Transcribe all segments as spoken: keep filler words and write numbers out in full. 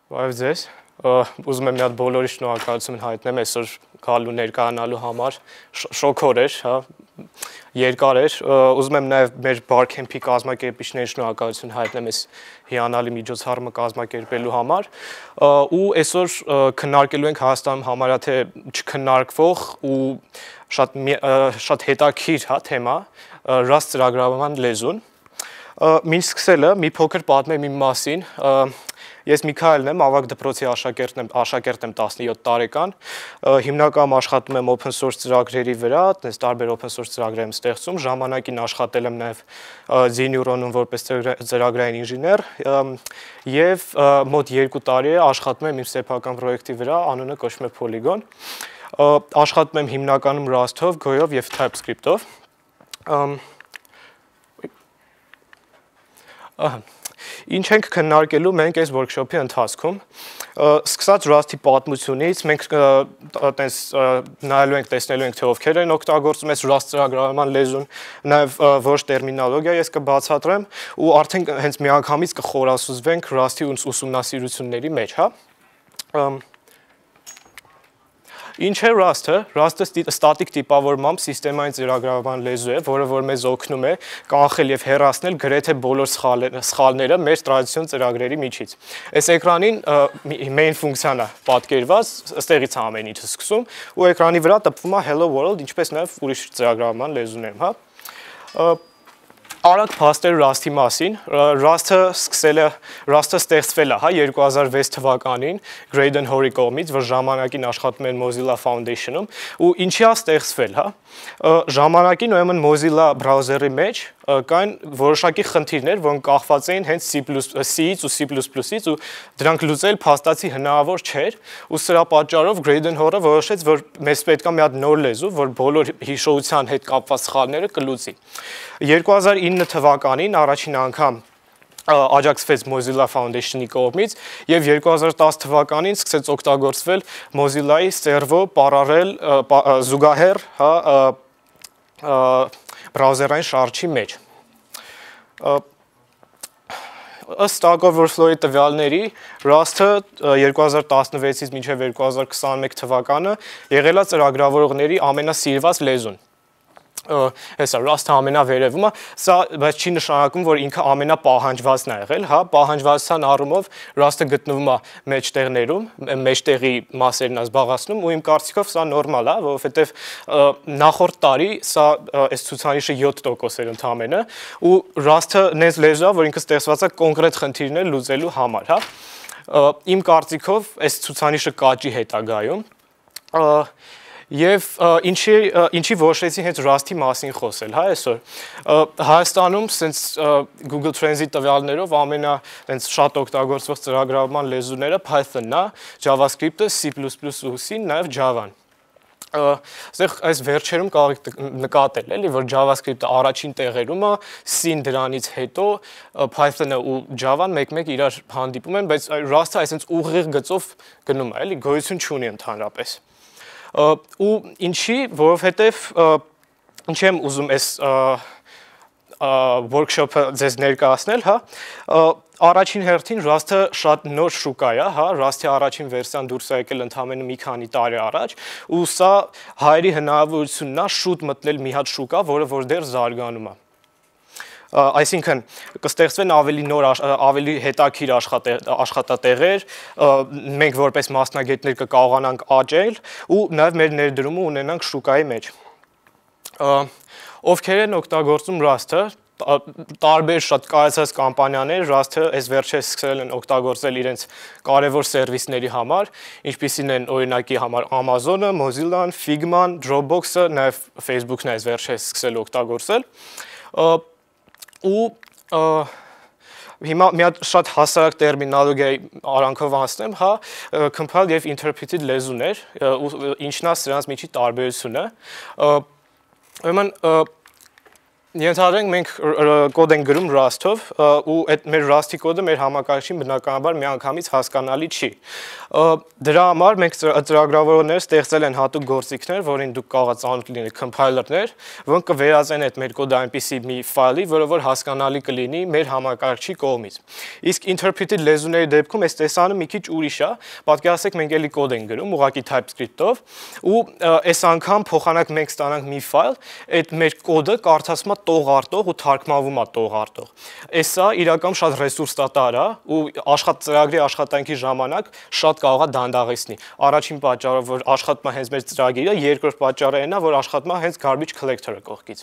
Բարև ձեզ, ուզում եմ մի հատ բոլորի շնորհակալություն հայտնեմ այսօր գալու ներկայանալու համար, շոքոր էր, հա, երկար էր, ուզում եմ նաև մեր Barcamp-ի կազմակերպիչներին շնորհակալություն հայտնեմ այս հիանալի միջոցառումը կազմակերպելու համար, ու այսօր քննարկելու ենք Հայաստանում համարյա թե չքննարկվող ու շատ շատ հետաքրքիր, հա, թեմա, Rust ծրագրավորման լեզուն։ Մինչ սկսելը մի փոքր պատմեմ իմ մասին։ Ես Միքայելն եմ, ավագ դպրոցի աշակերտ եմ, աշակերտ եմ տասնյոթ տարեկան, հիմնականում աշխատում եմ open source ծրագրերի վրա, այդպես տարբեր open source ծրագրեր եմ ստեղծում, ժամանակին աշխատել եմ նաև Grigoryan-ում որպես ծրագրային ինժեներ եւ մոտ երկու տարի է աշխատում եմ իմ սեփական պրոյեկտի վրա, անունը կոչվում է Polygon։ Աշխատում եմ հիմնականում Rust-ով, Go-ով եւ TypeScript-ով։ Ահա Ինչ ենք քննարկելու մենք այս workshop-ի ընթացքում։ Սկսած Rust-ի պատմությունից մենք այտենց նայելու ենք, տեսնելու ենք թե ովքեր են օգտագործում այս Rust ծրագրավորման լեզուն, նաև որոշ տերմինոլոգիա ես կբացատրեմ ու արդեն հենց միանգամից կխորասուզվենք Rust-ի ուսումնասիրությունների մեջ, հա։ Ինչ է Rust-ը։ Rust-ը ստատիկ տիպավորմամբ սիստեմային ծրագրավորման լեզու է, որը որ մեզ օգնում է կանխել եւ հեռացնել գրեթե բոլոր սխալները մեր տրադիցիոն ծրագրերի միջից։ Այս էկրանին main ֆունկցիան է պատկերված, ըստեղից է ամեն ինչը սկսում, ու էկրանի վրա տպվում է hello world, ինչպես նաեւ ուրիշ ծրագրավորման լեզուներում, հա։ Արագ փաստեր Rust-ի մասին, Rust-ը սկսել է, Rust-ը ստեղծվել է, հա, երկու հազար վեց թվականին Grigoryan հորի կողմից, որ ժամանակին աշխատում էր Mozilla Foundation-ում, ու ինչի է ստեղծվել, հա։ Ժամանակին ուրեմն Mozilla բրաուզերի մեջ կային որոշակի խնդիրներ, որոնք կախված էին հենց C++-ից ու C++-ից ու դրանք լուծել փաստացի հնարավոր չէր, ու սրա պատճառով Grigoryan հորը որոշեց, որ մեզ պետք է մի հատ նոր լեզու, որ բոլոր հիշողության հետ կապված սխալները կլուծի։ երկու հազար ինը թվականին առաջին անգամ աջակցվեց Mozilla Foundation-ի կողմից եւ երկու հազար տասը թվականին սկսեց օգտագործվել Mozilla-ի servo parallel զուգահեռ, հա, բրաուզերային շարժի մեջ։ Ըստ Stack Overflow-ի տվյալների Rust-ը երկու հազար տասնվեցից մինչև երկու հազար քսաներեք թվականը եղել է ծրագրավորողների ամենասիրված լեզուն։ Հեսա Rust-ը ամենավերևում է, սա բայց չի նշանակում, որ ինքը ամենապահանջվածն է եղել, հա, պահանջվածության առումով Rust-ը գտնվում է մեջտեղներում, մեջտեղի մասերն է զբաղեցնում ու իմ կարծիքով սա նորմալ է, որովհետև նախորդ տարի սա այս ցուցանիշը յոթ տոկոս էր ընդամենը ու Rust-ը նենց լեզու է, որ ինքը ստեղծված է կոնկրետ խնդիրներ լուծելու համար, հա։ Իմ կարծիքով այս ցուցանիշը կաճի հետագայում Եվ ինչի ինչի որոշեցի հենց Rust-ի մասին խոսել, հա, այսօր։ Հայաստանում սենց Google Trends-ի տվյալներով ամենա հենց շատ օգտագործվող ծրագրավորման լեզուները Python-ն է, JavaScript-ը, C++ ու C-ն, նաև Java-ն։ Այստեղ այս վերջերում կարող եք նկատել, էլի, որ JavaScript-ը առաջին տեղերում է, C-ն դրանից հետո, Python-ը ու Java-ն մեկ-մեկ իրար հանդիպում են, բայց Rust-ը այսպես ուղիղ գծով գնում է, էլի, գոյություն չունի ընդհանրապես։ Ու ինչի, որովհետև ինչ եմ ուզում այս workshop-ը ձեզ ներկայացնել, հա, առաջին հերթին Rust-ը շատ նոր շուկա է, հա, Rust-ի առաջին վերսիան դուրս է եկել ընդամենը մի քանի տարի առաջ, ու սա հայերի հնարավորությունն է շուտ մտնել մի հատ շուկա, որը որ դեռ զարգանում է։ Այսինքն կստեղծվեն ավելի նոր, ավելի հետաքրքիր աշխատատեղեր, մենք որպես մասնագետներ կկարողանանք աճել ու նաև մեր ներդրումը ունենանք շուկայի մեջ։ Ովքեր են օգտագործում Rust-ը, տարբեր շատ կայացած կամպանիաներ Rust-ը այս վերջերս սկսել են օգտագործել իրենց կարևոր սերվիսների համար, ինչպիսին են օրինակի համար Amazon-ը, Mozilla-ն, Figma-ն, Dropbox-ը, նաև Facebook-ն այս վերջերս սկսել օգտագործել։ Ու հիմա մի հատ շատ հասարակ տերմինոլոգիայի արանքով անցնեմ, հա, compiled եւ interpreted լեզուներ, ինչն է սրանց միջի տարբերությունը։ Ուրեմն Ենթադրենք մենք կոդ ենք գրում Rust-ով ու այդ մեր Rust-ի կոդը մեր համակարգչին բնականաբար միանգամից հասկանալի չի։ Դրա համար մենք ծրագրավորողները ստեղծել են հատուկ գործիքներ, որին դուք կարող եք ծանոթ լինել compiler-ներ, որոնք կվերածեն այդ մեր կոդը այնպիսի մի ֆայլի, որը որ հասկանալի կլինի մեր համակարգչի կողմից։ Իսկ interpreted լեզուների դեպքում այս տեսանը մի քիչ ուրիշ է, պատկերացրեք մենք էլի կոդ ենք գրում ուղղակի TypeScript-ով ու այս անգամ փոխանակ մենք ստանանք մի ֆայլ, այդ մեր կոդը կարդացվում է տող-արտող ու թարգմանվում է տող-արտող։ Էսա իրական շատ ռեսուրսատար է ու աշխատած ծրագրի աշխատանքի ժամանակ շատ կարող է դանդաղեցնի։ Առաջին պատճառը, որ աշխատում է հենց մեր ծրագիրը, երկրորդ պատճառը այն է, որ աշխատում է հենց garbage collector-ը կողքից։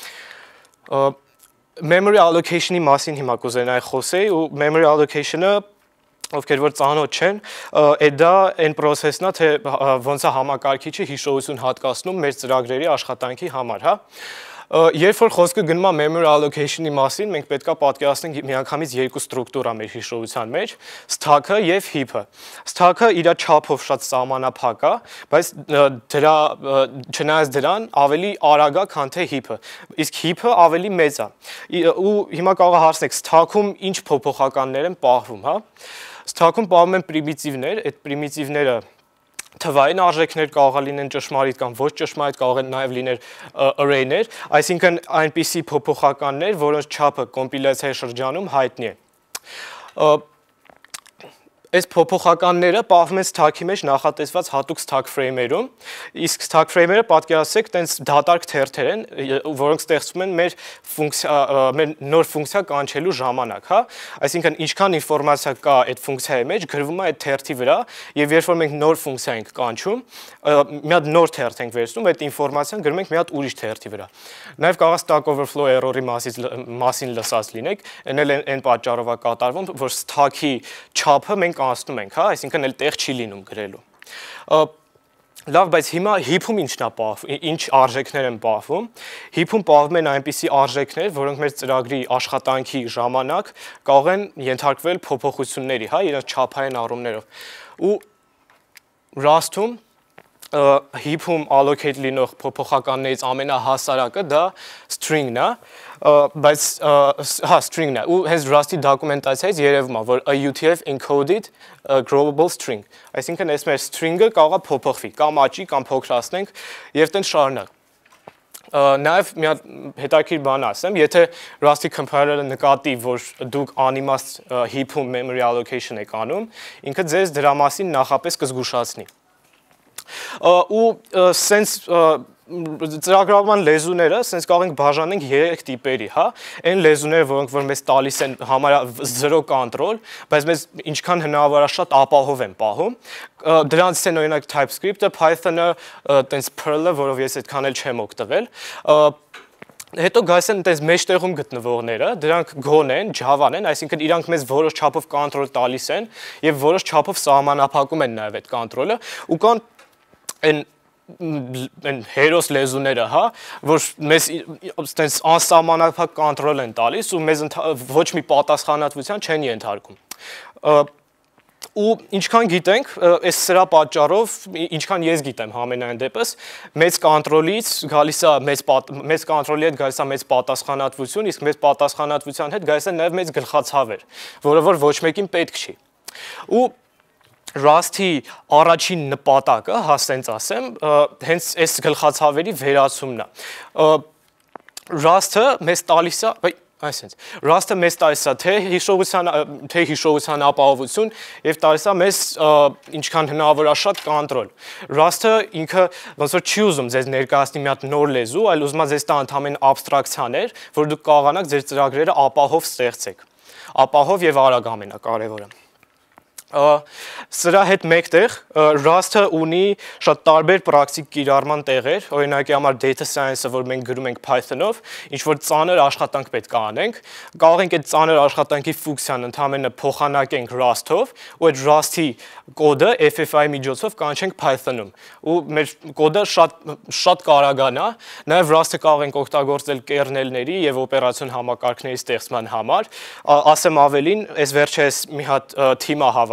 Memory allocation-ի մասին հիմա կուզենայի խոսեի ու memory allocation-ը ովքեր որ ծանոթ չեն, այդ դա այն process-ն է, թե ոնց է համակարգիչը հիշողություն հատկացնում մեր ծրագրերի աշխատանքի համար, հա։ Երբ որ խոսքը գնում է memory allocation-ի մասին, մենք պետք է պատկերացնենք միանգամից երկու ստրուկտուրա մեր հիշողության մեջ, stack-ը եւ heap-ը։ Stack-ը իր չափով շատ սահմանափակ է, բայց դրա չնայած դրան ավելի արագ է, քան թե heap-ը։ Իսկ heap-ը ավելի մեծ է։ Ու հիմա կարող եք հարցնել, stack-ում ինչ փոփոխականներ են պահվում, հա։ Stack-ում պահվում են պրիմիտիվներ, այդ պրիմիտիվները թվային արժեքներ կարող են լինեն ճշմարիտ կամ ոչ ճշմարիտ, կարող են նաև լինել array-ներ, այսինքն այնպիսի փոփոխականներ, որոնց չափը կոմպիլյացիայի շրջանում հայտնի է։ Այս փոփոխականները պահվում են stack-ի մեջ նախատեսված հատուկ stack frame-երում, իսկ stack frame-երը պատկերացրեք տենց դատարկ թերթեր են, որոնք ստեղծվում են մեր ֆունկցիա, մեր նոր ֆունկցիա կանչելու ժամանակ, հա։ Այսինքն ինչքան ինֆորմացիա կա այդ ֆունկցիայի մեջ, գրվում է այդ թերթի վրա, եւ երբ որ մենք նոր ֆունկցիա ենք կանչում, մի հատ նոր թերթ ենք վերցնում, այդ ինֆորմացիան գրում ենք մի հատ ուրիշ թերթի վրա։ Նաև կարող է Stack Overflow error-ի մասին լսած լինեք, այն էլ այն պատճառով է կատարվում, որ stack-ի չափը մենք անցնում ենք, հա, այսինքն էլ տեղ չի լինում գրելու։ Լավ, բայց հիմա heap-ում ինչն է պահվում, ինչ արժեքներ են պահվում։ Heap-ում պահվում են այնպիսի արժեքներ, որոնք մեր ծրագրի աշխատանքի ժամանակ կարող են ենթարկվել փոփոխությունների, հա, իրենց չափային առումներով։ Ու Rust-ում heap-ում allocate լինող փոփոխականներից ամենահասարակը դա string-ն է, բայց հա string-ն է ու հենց Rust-ի դոկումենտացիայից երևում է, որ a U T F encoded global string, այսինքն այս մեր string-ը կարող է փոփոխվի, կամ աճի, կամ փոքրացնենք եւ տենց շարունակ։ Նաև մի հատ հետաքրքիր բան ասեմ, եթե Rust-ի compiler-ը նկատի, որ դուք անիմաստ heap-ում memory allocation եք անում, ինքը ձեզ դրա մասին նախապես կզգուշացնի։ Ու սենց ծրագրավորման լեզուները սենց կարող ենք բաժանենք երեք տիպերի, հա, այն լեզուները, որոնք որ մեզ տալիս են համարյա զրո կոնտրոլ, բայց մեզ ինչքան հնարավոր է շատ ապահով են պահում, դրանցից են օրինակ TypeScript-ը, Python-ը, տենց Perl-ը, որով ես այդքան էլ չեմ օգտվել, հետո գայս են տես մեջտեղում գտնվողները, դրանք Go-ն են, Java-ն են, այսինքն իրանք մեզ որոշ չափով կոնտրոլ տալիս են եւ որոշ չափով սահմանափակում են նաեւ այդ կոնտրոլը, ու կան այն այն հերոս լեզուները, հա, որ մեզ տես անսահմանափակ կոնտրոլ են տալիս ու մեզ ոչ մի պատասխանատվության չեն ենթարկում։ Ու ինչքան գիտենք, այս սրա պատճառով, ինչքան ես գիտեմ համենայն դեպս, մեծ կոնտրոլից գալիս է մեծ մեծ կոնտրոլի հետ գալիս է մեծ պատասխանատվություն, իսկ մեծ պատասխանատվության հետ գալիս է նաև մեծ գլխացավեր, որը որ ոչ մեկին պետք չի։ Ու Rust-ի առաջին նպատակը, հա սենց ասեմ, հենց այս գլխացավերի վերացումն է։ Rust-ը մեզ տալիս է, բայ այսինքն Rust-ը մեզ տալիս է թե հիշողության թե հիշողության ապահովություն եւ տալիս է մեզ ինչքան հնարավոր է շատ կոնտրոլ։ Rust-ը ինքը ոնց որ չի ուզում ձեզ ներկայացնի մի հատ նոր լեզու, այլ ուզում է ձեզ տա ընդհանրեն աբստրակցիաներ, որ դուք կարողանաք ձեր ծրագրերը ապահով ստեղծեք։ Ապահով եւ արագ ամենակարևորը։ Սրա հետ մեկտեղ Rust-ը ունի շատ տարբեր պրակտիկ կիրառման տեղեր, օրինակի համար data science-ը, որ մենք գրում ենք Python-ով, ինչ որ ծանր աշխատանք պետք է անենք, կարող ենք այդ ծանր աշխատանքի ֆունկցիան ընդհանրապես փոխանակենք Rust-ով, ու այդ Rust-ի կոդը F F I միջոցով կանչենք Python-ում։ Ու մեր կոդը շատ շատ կարագան է, նաև Rust-ը կարող ենք օգտագործել kernel-ների եւ օպերացիոն համակարգների ստեղծման համար։ Ասեմ ավելին, այս վերջերս մի հատ թիմ է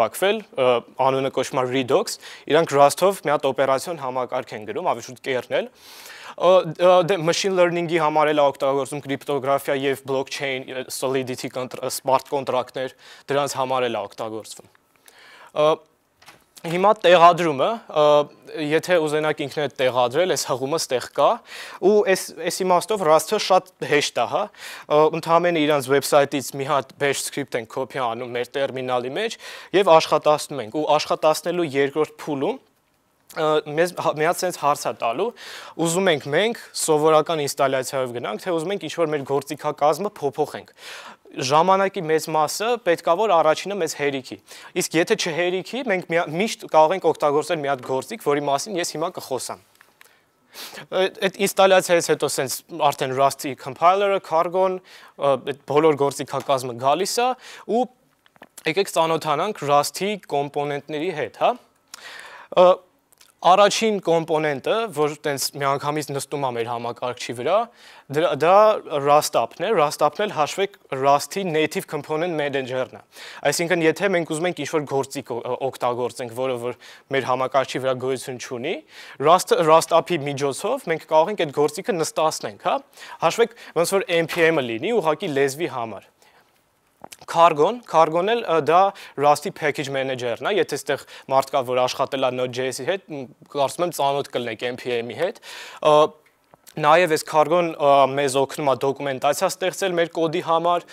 հավաքվել, անունը կոչվում է Redux, իրանք Rust-ով մի հատ օպերացիոն համակարգ են գրում, ավելի շուտ կերնել։ Դե machine learning-ի համար էլ օգտագործում կրիպտոգրաֆիա եւ blockchain, solidity smart contract-ներ, դրանց համար էլ օգտագործվում։ Հիմա տեղադրումը, եթե ուզենաք ինքներդ տեղադրել, այս հղումը ստեղ կա, ու այս իմաստով Rust-ը շատ հեշտ է, հա, ընդհանրապես իրանց վեբսայթից մի հատ bash script ենք copy անում մեր տերմինալի մեջ եւ աշխատացնում ենք, ու աշխատացնելու երկրորդ փուլում մեզ մի հատ sense հարց է տալու, ուզում ենք մենք սովորական ինստալյացիայով գնանք, թե ուզում ենք ինչ-որ մեր գործիքակազմը փոփոխենք։ Ժամանակի մեծ մասը պետքա որ առաջինը մեզ հերիքի։ Իսկ եթե չհերիքի, մենք միշտ կարող ենք օգտագործել մի հատ գործիք, որի մասին ես հիմա կխոսամ։ Այդ ինստալյացիայից հետո sense արդեն Rust-ի compiler-ը, Cargo-ն, այդ բոլոր գործիքակազմը գալիս է, ու եկեք ծանոթանանք Rust-ի կոմպոնենտների հետ, հա։ Առաջին կոմպոնենտը, որ տենց միանգամից նստում է մեր համակարգչի վրա, դա Rust app-ն է, Rust app-ն էլ հաշվեք Rust-ի native component manager-ն է։ Այսինքն, եթե մենք ուզում ենք ինչ-որ գործիք օգտագործենք, որը որ մեր համակարգչի վրա գոյություն չունի, Rust Rust app-ի միջոցով մենք կարող ենք այդ գործիքը նստացնենք, հա։ Հաշվեք, ոնց որ npm-ը լինի ուղղակի լեզվի համար։ Cargo-ն, Cargo-ն էլ դա Rust-ի package manager-ն է, եթե այստեղ մարդ կա, որ աշխատել է Node.js-ի հետ, կարծում եմ ծանոթ կլինեք npm-ի հետ։ Նաև այս Cargo-ն մեզ օգնում է դոկումենտացիա ստեղծել մեր կոդի համար,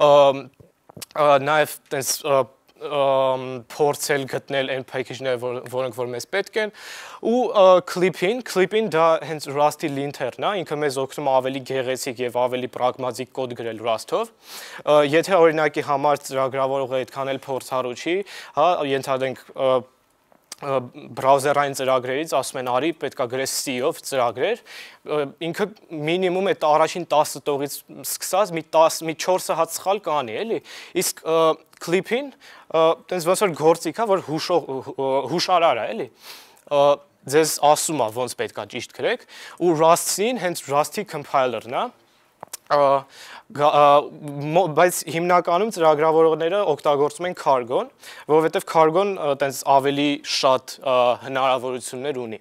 նաև տես փորձել գտնել այն package-ները, որոնք որ մեզ պետք են, ու clip-ին, clip-ին դա հենց Rust-ի linter-ն է, ինքը մեզ օգնում է ավելի գեղեցիկ եւ ավելի պրագմատիկ կոդ գրել Rust-ով։ Եթե օրինակի համար ծրագրավորողը այդքան էլ փորձառու չի, հա, ենթադրենք բրաուզերային ծրագրերից ասում են արի պետքա գրես C-ով ծրագրեր, ինքը մինիմում այդ առաջին տասը տողից սկսած մի տասը մի չորսը հատ սխալ կանի, էլի։ Իսկ clip-ին տենց ոնց որ գործիք է, որ հուշարար է, էլի։ Ձեզ ասում է ոնց պետքա ճիշտ գրեք, ու Rust-ին հենց Rust-ի compiler-ն է, բայց հիմնականում ծրագրավորողները օգտագործում են Cargo-ն, որովհետև Cargo-ն տենց ավելի շատ հնարավորություններ ունի։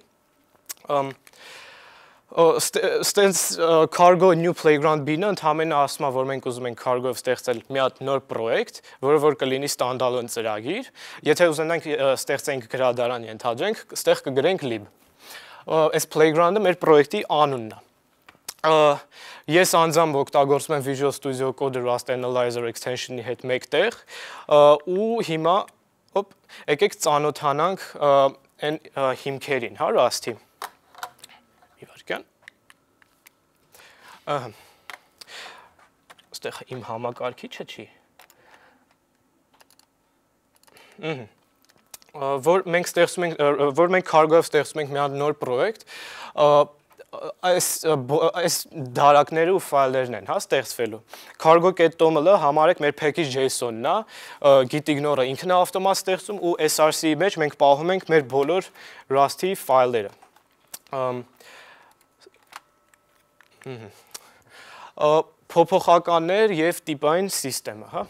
Ստենց Cargo New Playground B-ը ընդհանրապես ասում է, որ մենք ուզում ենք Cargo-ով ստեղծել մի հատ նոր պրոյեկտ, որը որ կլինի standalone ծրագիր, եթե ուզենանք ստեղծենք գրադարան ենթադրենք, ստեղ կգրենք lib։ Այս Playground-ը մեր պրոյեկտի անունն է։ Ես անձամբ օգտագործում եմ Visual Studio Code Rust Analyzer extension-ի հետ մեկտեղ, ու հիմա, հոպ, եկեք ծանոթանանք այն հիմքերին, հա, Rust-ի։ Մի վարքյան։ Այստեղ իմ համակարգիչը չի։ Որ մենք ստեղծում ենք, որ մենք Cargo-ով ստեղծում ենք մի հատ նոր պրոյեկտ, այս այս դարակները ու ֆայլերն են, հա, ստեղծվելու։ Cargo.toml-ը համարեք մեր package.json-ն է, git ignore-ը ինքն է ավտոմատ ստեղծում, ու src-ի մեջ մենք պահում ենք մեր բոլոր Rust-ի ֆայլերը։ Փոփոխականներ եւ տիպային սիստեմը, հա։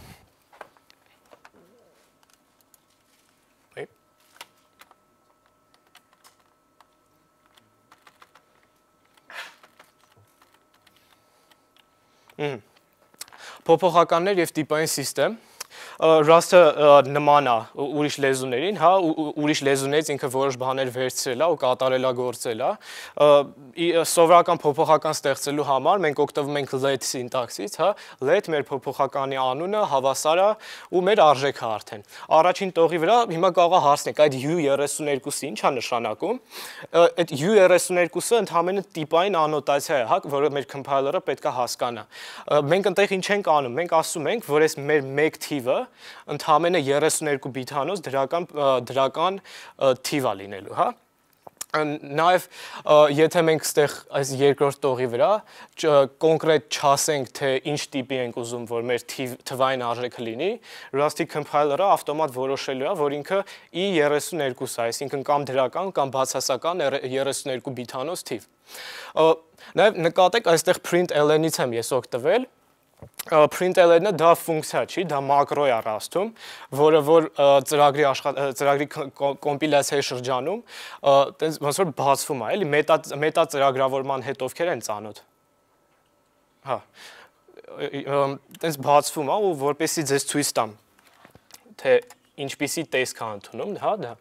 Փոփոխականներ եւ տիպային սիստեմ, Rust-ը նման է ուրիշ լեզուներին, հա, ուրիշ լեզուներից ինքը որոշ բաներ վերցրել է ու կատարելագործել է։ Սովորական փոփոխական ստեղծելու համար մենք օգտվում ենք let սինտաքսից, հա, let մեր փոփոխականի անունը հավասար է ու մեր արժեքը արդեն։ Առաջին տողի վրա հիմա կարող է հարցնեք, այդ U thirty-two-ը ինչ է նշանակում։ Այդ U thirty-two-ը ընդհանրապես տիպային անոտացիա է, հա, որը մեր compiler-ը պետք է հասկանա։ Մենք այնտեղ ինչ ենք անում, մենք ասում ենք, որ այս մեր մեկ թիվը ընդհանրապես thirty-two բիթանոց դրական դրական թիվ է լինելու, հա։ Նաև եթե մենք ստեղ այս երկրորդ տողի վրա կոնկրետ չասենք, թե ինչ տիպի ենք ուզում, որ մեր թվային արժեքը լինի, Rust-ի compiler-ը ավտոմատ որոշելու է, որ ինքը E thirty-two է, այսինքն կամ դրական կամ բացասական thirty-two բիթանոց թիվ։ Նաև նկատեք, այստեղ println-ից եմ ես օգտվել, println-ը դա ֆունկցիա չի, դա մակրո է ռասթում, որը որ ծրագրի ծրագրի կոմպիլյացիայի շրջանում տենց ոնց որ բացվում է, էլի մետա մետա ծրագրավորման հետ ովքեր են ծանոթ։ Հա։ Տենց բացվում է ու որպեսզի ձեզ ցույց տամ, թե ինչպիսի տեսք է ընդունում, հա, դա։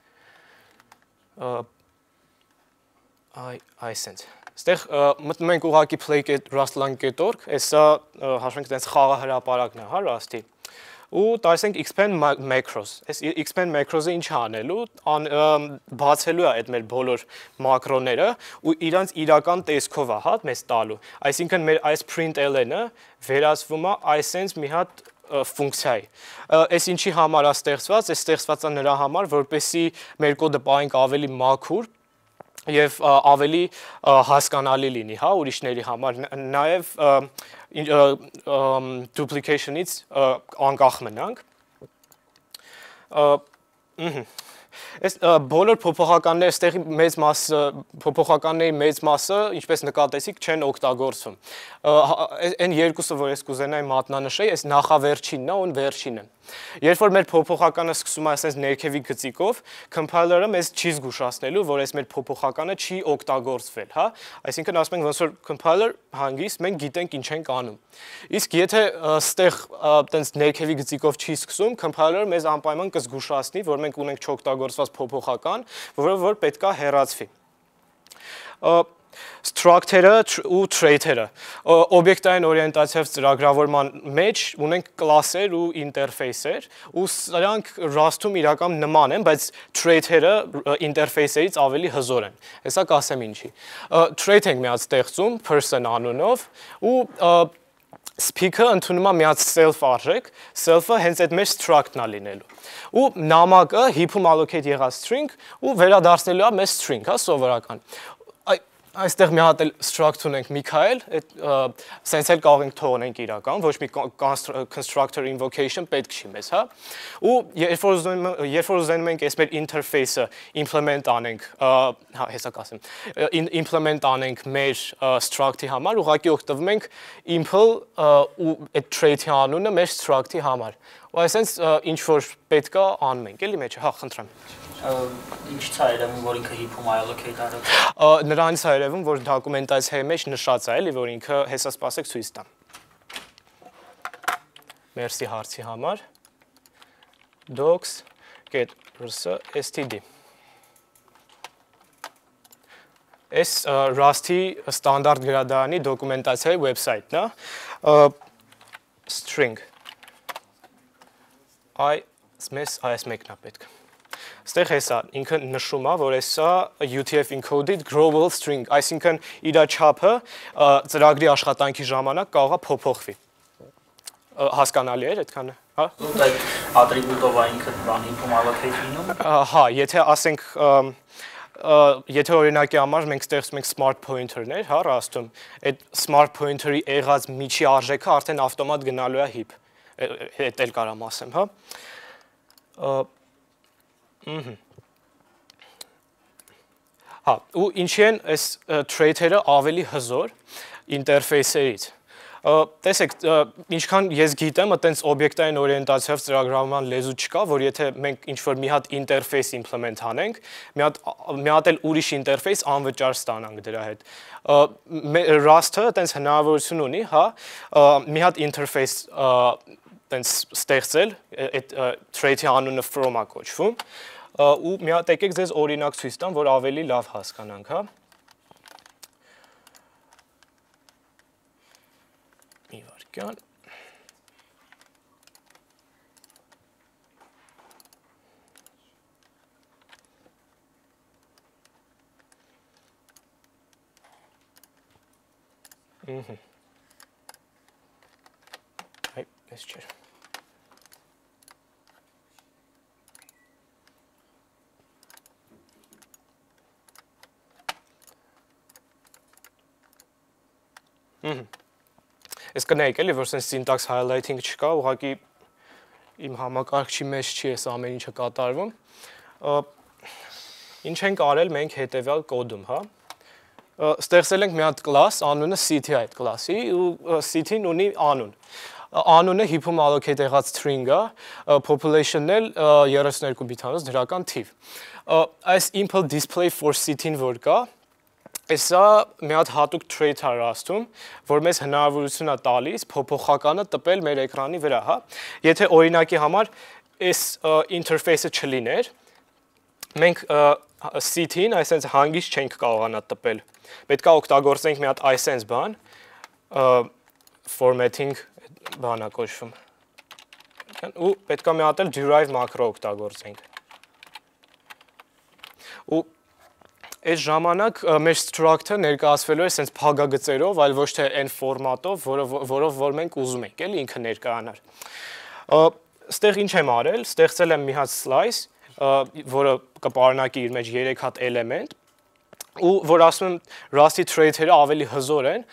Այ այսենց։ Այստեղ մտնում ենք ուղղակի play.rust.lang.org, այսա հաշվենք տենց խաղահրապարակն է, հա, Rust-ի։ Ու տալիս ենք expand macros։ Այս expand macros-ը ինչ է անելու, բացելու է այդ մեր բոլոր մակրոները ու իրանց իրական տեսքով է, հա, մեզ տալու։ Այսինքն մեր այս println-ը վերածվում է այսենց մի հատ ֆունկցիայի։ Այս ինչի համար է ստեղծված, այս ստեղծված է նրա համար, որպեսզի մեր կոդը պահենք ավելի մաքուր եւ ավելի հասկանալի լինի, հա, ուրիշների համար, նաեւ duplication-ից անկախ մնանք։ Այս բոլոր փոփոխականները, այստեղի մեծ մասը, փոփոխականների մեծ մասը, ինչպես նկատեցիք, չեն օգտագործվում։ Այն երկուսը, որ ես կուզենայի մատնանշեի, այս նախավերջինն է ու վերջինը։ Երբ որ մեր փոփոխականը սկսում է այսպես ներքևի գծիկով, compiler-ը մեզ չի զգուշացնելու, որ այս մեր փոփոխականը չի օգտագործվել, հա։ Այսինքն ասում ենք ոնց որ compiler հանգիստ մենք գիտենք ինչ ենք անում։ Իսկ եթե ստեղ տենց ներքևի գծիկով չի սկսում, compiler-ը մեզ անպայման կզգուշացնի, որ մենք ունենք չօգտագործված փոփոխական, որը որ պետքա հեռացվի։ Structure-ը ու trait-երը։ Օբյեկտային օրիենտացիայով ծրագրավորման մեջ ունենք կլասեր ու ինտերֆեյսեր, ու սրանք Rust-ում իրական նման են, բայց trait-երը ինտերֆեյսերից ավելի հզոր են։ Հեսա կասեմ ինչի։ Trait ենք մի հատ ստեղծում person անունով ու speak-ը ընդունում է մի հատ self արժեք, self-ը հենց այդ մեր struct-ն է լինելու։ Ու նամակը heap-ում allocate եղած string ու վերադարձնելու է մեզ string, հա, սովորական։ Այստեղ մի հատ էլ struct ունենք Միքայել, սենց էլ կարող ենք թողնենք իրական, ոչ մի constructor invocation պետք չի մեզ, հա։ Ու երբ որ ուզենում ենք այս մեր interface-ը implement անենք, հա, հեսա կասեմ, implement անենք մեր struct-ի համար, ուղղակի օգտվում ենք impl ու այդ trait-ի անունը մեր struct-ի համար։ Ու այսենց ինչ որ պետք է անում ենք, էլի մեջը, հա, խնդրեմ։ Ինչ ցա երևում, որ ինքը heap-ում allocate արել։ Նրանից է երևում, որ դոկումենտացիայի մեջ նշած է, էլի, որ ինքը հեսա սպասեք ցույց տամ։ Մերսի հարցի համար։ Docs get std։ Այս Rust-ի ստանդարտ գրադարանի դոկումենտացիայի վեբսայթն է։ String I մեզ այս մեկն է պետք։ Ստեղ հեսա ինքը նշում է, որ հեսա U T F encoded global string, այսինքն իր չափը ծրագրի աշխատանքի ժամանակ կարող է փոփոխվի։ Հասկանալի է այդքանը, հա։ Ու այդ ատրիբուտով է ինքը բան heap-ում allocate լինում։ Հա, եթե ասենք եթե օրինակի համար մենք ստեղծում ենք smart pointer-ներ, հա, Rust-ում, այդ smart pointer-ի եղած միջի արժեքը արդեն ավտոմատ գնալու է heap։ Հետ էլ կարամ ասեմ, հա։ Հա, ու ինչի են այս trait-երը ավելի հզոր ինտերֆեյսերից։ Տեսեք, ինչքան ես գիտեմ, այտենց օբյեկտային օրիենտացիայով ծրագրավորման լեզու չկա, որ եթե մենք ինչ-որ մի հատ ինտերֆեյս իմպլեմենտ անենք, մի հատ մի հատ էլ ուրիշ ինտերֆեյս անվճար ստանանք դրա հետ։ Rust-ը այտենց հնարավորություն ունի, հա, մի հատ ինտերֆեյս այտենց ստեղծել, այդ trait-ի անունը from-ա կոչվում, ու մի հատ եկեք ձեզ օրինակ ցույց տամ, որ ավելի լավ հասկանանք, հա։ Մի վարքյան։ Ահա։ Այ, ես չէ։ Ահա։ Ես կնայեք էլի, որ սենց syntax highlighting չկա, ուղղակի իմ համակարգչի մեջ չի այս ամեն ինչը կատարվում։ Ինչ ենք արել մենք հետևյալ կոդում, հա։ ստեղծել ենք մի հատ class, անունը city այդ class-ի, ու city-ն ունի անուն։ Անունը heap-ում allocate եղած string-ը, population-ն էլ thirty-two բիթանոց դրական թիվ։ Այս impl display for city-ն որ կա, Սա մի հատ հատուկ trait է ռաստում, որ մեզ հնարավորություն է տալիս փոփոխականը տպել մեր էկրանի վրա, հա։ Եթե օրինակի համար այս interface-ը չլիներ, մենք city-ն այսպես հանգիստ չենք կարողանա տպել։ Պետք է օգտագործենք մի հատ այսպես բան, formatting բանա կոչվում։ Ու պետք է մի հատ էլ derive macro օգտագործենք։ Ու Այս ժամանակ մեր struct-ը ներկայացվելու է sense փագագծերով, այլ ոչ թե այն ֆորմատով, որով որ մենք ուզում ենք, էլի ինքը ներկայանար։ Ստեղ ինչ եմ արել, ստեղծել եմ մի հատ slice, որը կպարունակի իր մեջ three հատ էլեմենտ, ու որ ասում եմ Rust-ի trait-երը ավելի հզոր են,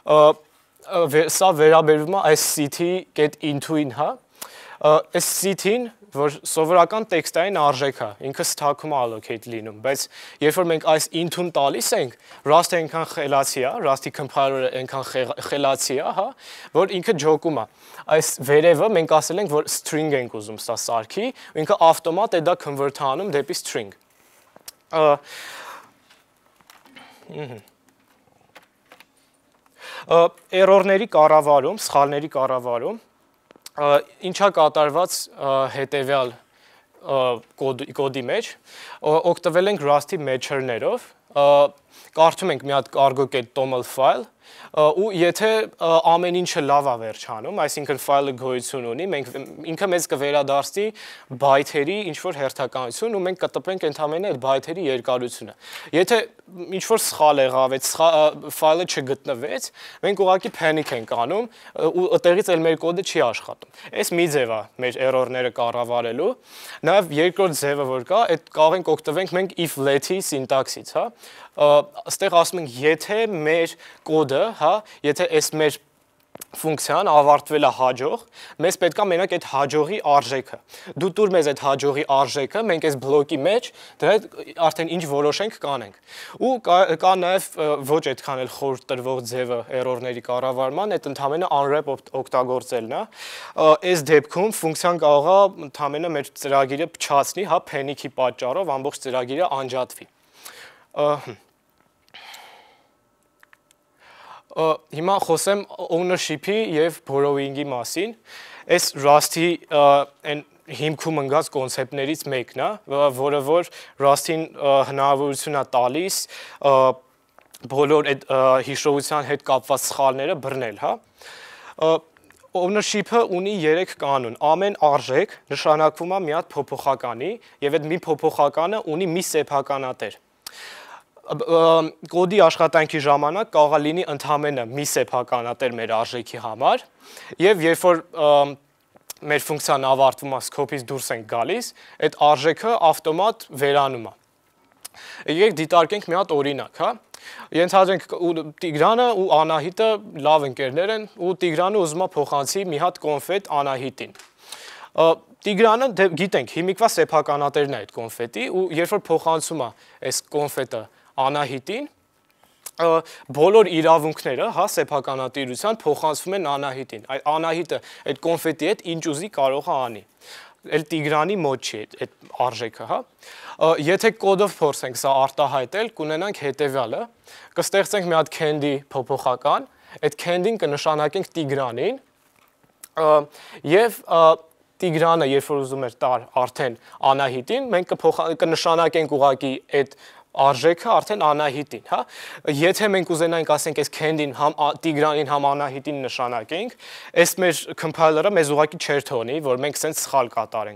սա վերաբերվում է այս city.into-ին, հա։ Այս city-ն որ սովորական տեքստային արժեք է, ինքը stack-ում allocate լինում, բայց երբ որ մենք այս into-ն տալիս ենք, Rust-ը այնքան խելացի է, Rust-ի compiler-ը այնքան խելացի է, հա, որ ինքը ջոկում է։ Այս վերևը մենք ասել ենք, որ string ենք ուզում սա սարքի, ու ինքը ավտոմատ է դա convert անում դեպի string։ Error-ների կառավարում, սխալների կառավարում Ինչա կատարված հետևյալ կոդի մեջ, օգտվել ենք Rust-ի matcher-ներով, կարդում ենք մի հատ cargo.toml file, ու եթե ամեն ինչը լավ է վերջանում, այսինքն ֆայլը գոյություն ունի, մենք ինքը մեզ կվերադարձնի բայթերի ինչ-որ հերթականություն ու մենք կտպենք ընդամենը այդ բայթերի երկարությունը։ Եթե ինչ-որ սխալ եղավ, այդ ֆայլը չգտնվեց, մենք ուղղակի panic ենք անում ու այդտեղից էլ մեր կոդը չի աշխատում։ Այս մի ձև է մեր error-ները կառավարելու։ Նաև երկրորդ ձևը որ կա, այդ կարող ենք օգտվենք մենք if let-ի syntax-ից, հա։ Այստեղ ասում ենք, եթե մեր կոդը, հա, եթե այս մեր ֆունկցիան ավարտվել է հաջող, մեզ պետք է մենակ այդ հաջողի արժեքը։ Դու տուր մեզ այդ հաջողի արժեքը, մենք այս բլոկի մեջ դրա արդեն ինչ որոշենք կանենք։ Ու կա նաև ոչ այդքան էլ խորտ տրվող ձևը error-ների կառավարման, այդ ընդհանրապես unwrap օգտագործելն է։ Այս դեպքում ֆունկցիան կարող է ընդհանրապես մեր ծրագիրը փչացնի, հա, panic-ի պատճառով ամբողջ ծրագիրը անջատվի։ Հիմա խոսեմ ownership-ի եւ borrowing-ի մասին։ Այս Rust-ի այն հիմքում ընկած կոնցեպտներից մեկն է, որը որ Rust-ին հնարավորություն է տալիս բոլոր այդ հիշողության հետ կապված սխալները բռնել, հա։ Ownership-ը ունի երեք կանոն։ Ամեն արժեք նշանակվում է մի հատ փոփոխականի եւ այդ մի փոփոխականը ունի մի սեփականատեր։ Կոդի աշխատանքի ժամանակ կարող է լինի ընդհանրապես մի սեփականատեր մեր արժեքի համար եւ երբ որ մեր ֆունկցիան ավարտվում է, scope-ից դուրս ենք գալիս, այդ արժեքը ավտոմատ վերանում է։ Եկեք դիտարկենք մի հատ օրինակ, հա։ Ենթադրենք Տիգրանը ու Անահիտը լավ ընկերներ են ու Տիգրանը ուզում է փոխանցի մի հատ կոնֆետ Անահիտին։ Տիգրանը գիտենք, հիմիկվա սեփականատերն է այդ կոնֆետի ու երբ որ փոխանցում է այս կոնֆետը Անահիտին, բոլոր իրավունքները, հա, սեփականատիրության փոխանցվում են Անահիտին։ Այդ Անահիտը այդ կոնֆետի հետ ինչ ուզի կարող է անի։ Էլ Տիգրանի մոտ չի այդ արժեքը, հա։ Եթե կոդով փորձենք սա արտահայտել, կունենանք հետևյալը, կստեղծենք մի հատ candy փոփոխական, այդ candy-ն կնշանակենք Տիգրանին, եւ Տիգրանը, երբ որ ուզում էր տար արդեն Անահիտին, մենք կնշանակենք ուղղակի այդ արժեքը արդեն Անահիտին, հա։ Եթե մենք ուզենայինք ասենք այս candy-ն համ Տիգրանին, համ Անահիտին նշանակենք, այս մեր compiler-ը մեզ ուղղակի չեր թողնի, որ մենք սենց սխալ կատարենք։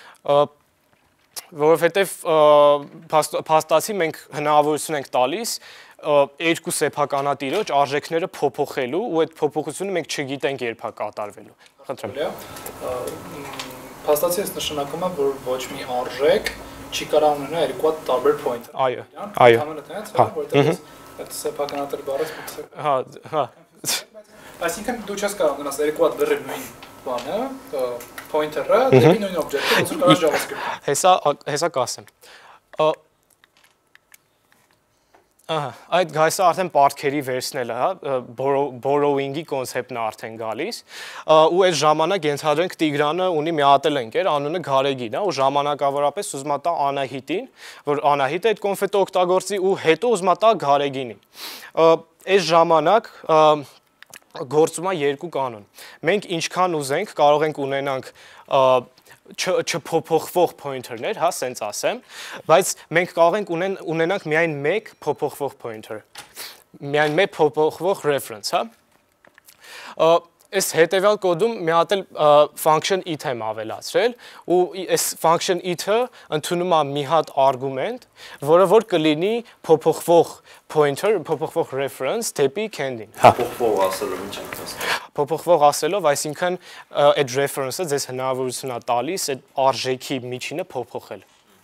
Որովհետև փաստացի մենք հնարավորություն ենք տալիս երկու սեփականատիրոջ արժեքները փոփոխելու ու այդ փոփոխությունը մենք չգիտենք երբ է կատարվելու։ Խնդրեմ։ Փաստացի այս նշանակում է, որ ոչ մի արժեք չի կարող ունենա երկու հատ տարբեր point։ Այո, այո։ Որտեղ այդ սեփականատեր բառը Հա, հա։ Այսինքն դու չես կարող ունենալ երկու հատ բեռի նույն բանը, pointer-ը, դեպի նույն object-ը, ոնց որ կարա JavaScript։ Հեսա, հեսա կասեմ։ Ահա, այդ գայսը արդեն պարտքերի վերցնել է, հա, borrowing-ի կոնցեպտն է արդեն գալիս, ու այդ ժամանակ ենթադրենք Տիգրանը ունի մի հատ ընկեր, անունը Գարեգին, հա, ու ժամանակավորապես ուզում է տա Անահիտին, որ Անահիտը այդ կոնֆետը օգտագործի ու հետո ուզում է տա Գարեգինին։ Այս ժամանակ գործում է երկու կանոն։ Մենք ինչքան ուզենք կարող ենք ունենանք չփոփոխվող pointer-ներ, հա, սենց ասեմ, բայց մենք կարող ենք ունենանք միայն մեկ փոփոխվող pointer, միայն մեկ փոփոխվող reference, հա։ Այս հետևյալ կոդում մի հատ էլ function it եմ ավելացրել, ու այս function it-ը ընդունում է մի հատ argument, որը որ կլինի փոփոխվող pointer, փոփոխվող reference դեպի candy-ին։ Փոփոխվող ասելով ինչ ենք ասում։ Փոփոխվող ասելով, այսինքն այդ reference-ը ձեզ հնարավորություն է տալիս այդ արժեքի միջինը փոփոխել։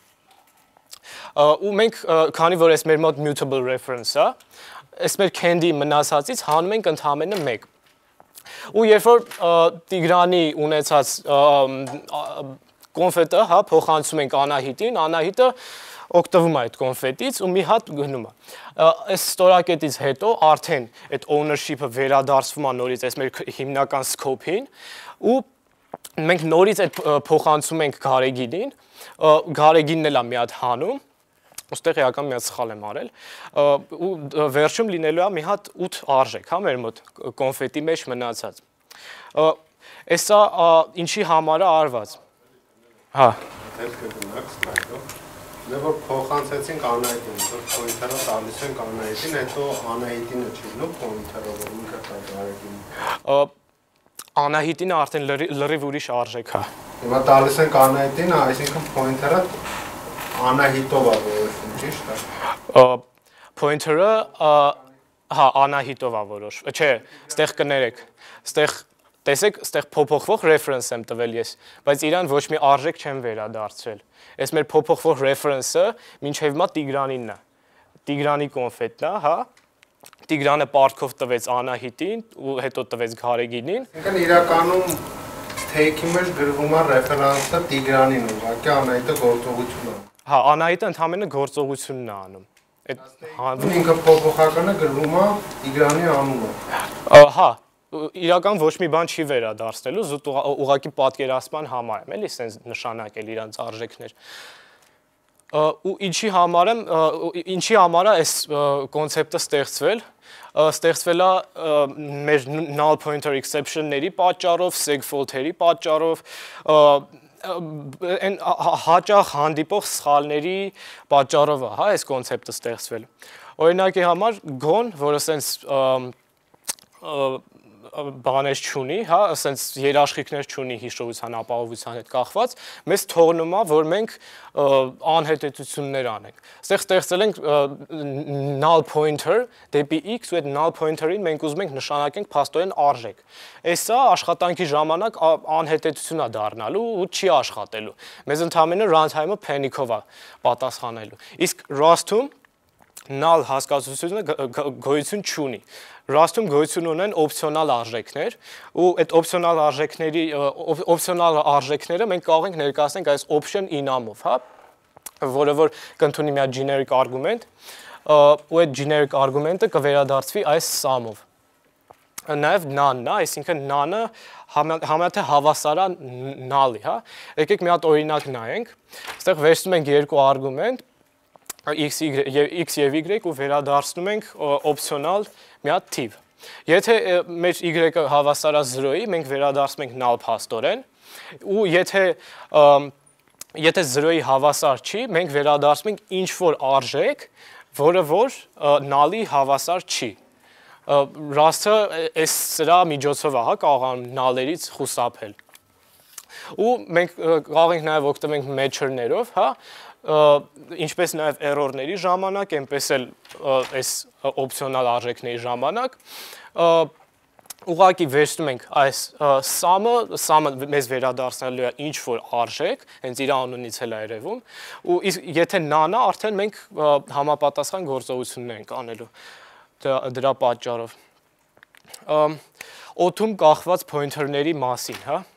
Ու մենք, քանի որ այս մեր մոտ mutable reference է, այս մեր candy մնացածից հանում ենք ընդամենը մեկ։ Ու երբ որ Տիգրանի ունեցած կոնֆետը, հա, փոխանցում ենք Անահիտին, Անահիտը օգտվում է այդ կոնֆետից ու մի հատ գնում է։ Այս ստորակետից հետո արդեն այդ ownership-ը վերադարձվում է նորից այս մեր հիմնական scope-ին ու մենք նորից այդ փոխանցում ենք Գարեգինին, Գարեգինն էլ է մի հատ հանում, ուստեղ էական մի հատ սխալ եմ արել, ու վերջում լինելու է մի հատ ութ արժեք, հա, մեր մոտ կոնֆետի մեջ մնացած։ Էսա ինչի համար է արված։ Հա։ Հետքը գնաք սլայդով։ Դե որ փոխանցեցինք Անահիտին, որ pointer-ը տալիս ենք Անահիտին, հետո Անահիտինը չի լինում pointer-ը, որ ինքը տա Գարեգինին։ Անահիտինը արդեն լրիվ ուրիշ արժեք է։ Հիմա տալիս ենք Անահիտին, այսինքն pointer-ը Անահիտով է որոշվում, ճիշտ է։ Pointer-ը, հա, Անահիտով է որոշվում։ Չէ, ստեղ կներեք։ Ստեղ տեսեք, ստեղ փոփոխվող reference եմ տվել ես, բայց իրան ոչ մի արժեք չեմ վերադարձրել։ Այս մեր փոփոխվող reference-ը մինչև հիմա Տիգրանինն է։ Տիգրանի կոնֆետն է, հա։ Տիգրանը պարտքով տվեց Անահիտին ու հետո տվեց Գարեգինին։ Ինքն իրականում take-ի մեջ գրվում է reference-ը Տիգրանին, ուղղակի Անահիտը գործողություն է։ Հա, Անահիտը ընդհանրապես գործողությունն է անում։ Այդ ինքը փոփոխականը գրվում է Տիգրանի անունը։ Հա, իրական ոչ մի բան չի վերադարձնելու, զուտ ուղղակի պատկերացման համար եմ, էլի, սենց նշանակել իրանց արժեքներ։ Ու ինչի համար եմ, ինչի համար է այս կոնցեպտը ստեղծվել, ստեղծվել է մեր null pointer exception-ների պատճառով, segfault-երի պատճառով, այն հաճախ հանդիպող սխալների պատճառով է, հա, այս կոնցեպտը ստեղծվել։ Օրինակի համար գոն, որը սենց բաներ չունի, հա, ասենց երաշխիքներ չունի հիշողության ապահովության հետ կախված, մեզ թողնում է, որ մենք անհետեցություններ անենք։ Այստեղ ստեղծել ենք null pointer դեպի x ու այդ null pointer-ին մենք ուզում ենք նշանակենք փաստորեն արժեք։ Էսա աշխատանքի ժամանակ անհետեցություն է դառնալու ու չի աշխատելու։ Մեզ ընդհանրապես runtime-ը panic-ով է պատասխանելու։ Իսկ Rust-ում null հասկացությունը գոյություն չունի։ Rust-ում գոյություն ունեն օպցիոնալ արժեքներ, ու այդ օպցիոնալ արժեքների օպցիոնալ արժեքները մենք կարող ենք ներկայացնել այս option enum-ով, հա, որը որ կընդունի մի հատ generic argument, ու այդ generic argument-ը կվերադարձվի այս sum-ով։ Նաև none-ն է, այսինքն none-ը համեմատե հավասար է null-ի, հա։ Եկեք մի հատ օրինակ նայենք։ Այստեղ վերցնում ենք երկու argument, x եւ y ու վերադարձնում ենք օպցիոնալ մի հատ թիվ։ Եթե մեր y-ը հավասար է զրոյի, մենք վերադարձնում ենք null փաստորեն, ու եթե եթե զրոյի հավասար չի, մենք վերադարձնում ենք ինչ որ արժեք, որը որ null-ի հավասար չի։ Rust-ը այս սրա միջոցով է, հա, կարող null-երից խուսափել։ Ու մենք կարող ենք նաև օգտվենք matcher-ներով, հա, ինչպես նաև error-ների ժամանակ, այնպես էլ այս օպցիոնալ արժեքների ժամանակ, ուղղակի վերցնում ենք այս sum-ը, sum-ը մեզ վերադարձնելու է ինչ որ արժեք, հենց իր անունից էլ է երևում, ու եթե none-ը, արդեն մենք համապատասխան գործողություններ ենք անելու դրա պատճառով։ Օդում կախված pointer-ների մասին, հա,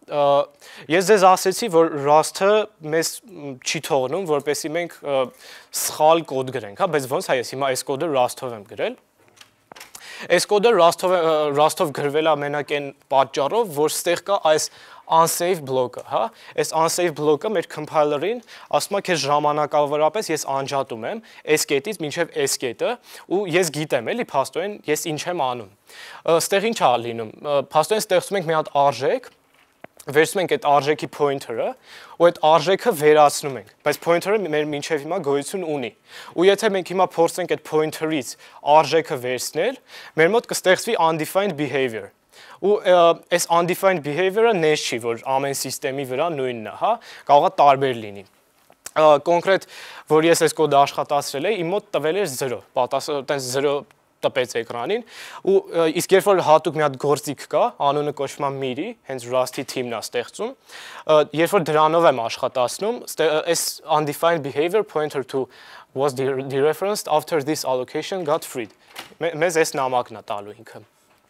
ես ձեզ ասեցի, որ Rust-ը մեզ չի թողնում, որպեսզի մենք սխալ կոդ գրենք, հա, բայց ոնց է ես հիմա այս կոդը Rust-ով եմ գրել։ Այս կոդը Rust-ով Rust-ով գրվել է մենակ այն պատճառով, որ ստեղ կա այս unsafe բլոկը, հա։ Այս unsafe բլոկը մեր compiler-ին ասում է քեզ ժամանակավորապես ես անջատում եմ այս կետից մինչև այս կետը ու ես գիտեմ, էլի, փաստորեն ես ինչ եմ անում։ Ստեղ ինչ է լինում։ Փաստորեն ստեղծում ենք մի հատ արժեք, վերցնում ենք այդ արժեքի pointer-ը ու այդ արժեքը վերացնում ենք, բայց pointer-ը մեր մինչև հիմա գոյություն ունի։ Ու եթե մենք հիմա փորձենք այդ pointer-ից արժեքը վերցնել, մեր մոտ կստեղծվի undefined behavior։ Ու այս undefined behavior-ը նես չի, որ ամեն սիստեմի վրա նույնն է, հա, կարող է տարբեր լինի։ Կոնկրետ, որ ես այս կոդը աշխատացրել եմ, իմ մոտ տվել էր zero, տենց zero տպեց էկրանին, ու իսկ երբ որ հատուկ մի հատ գործիք կա, անունը կոչվում է Miri, հենց Rust-ի թիմն է ստեղծում, երբ որ դրանով եմ աշխատացնում, այս undefined behavior pointer to was dereferenced after this allocation got freed։ Մեզ այս նամակն է տալու ինքը։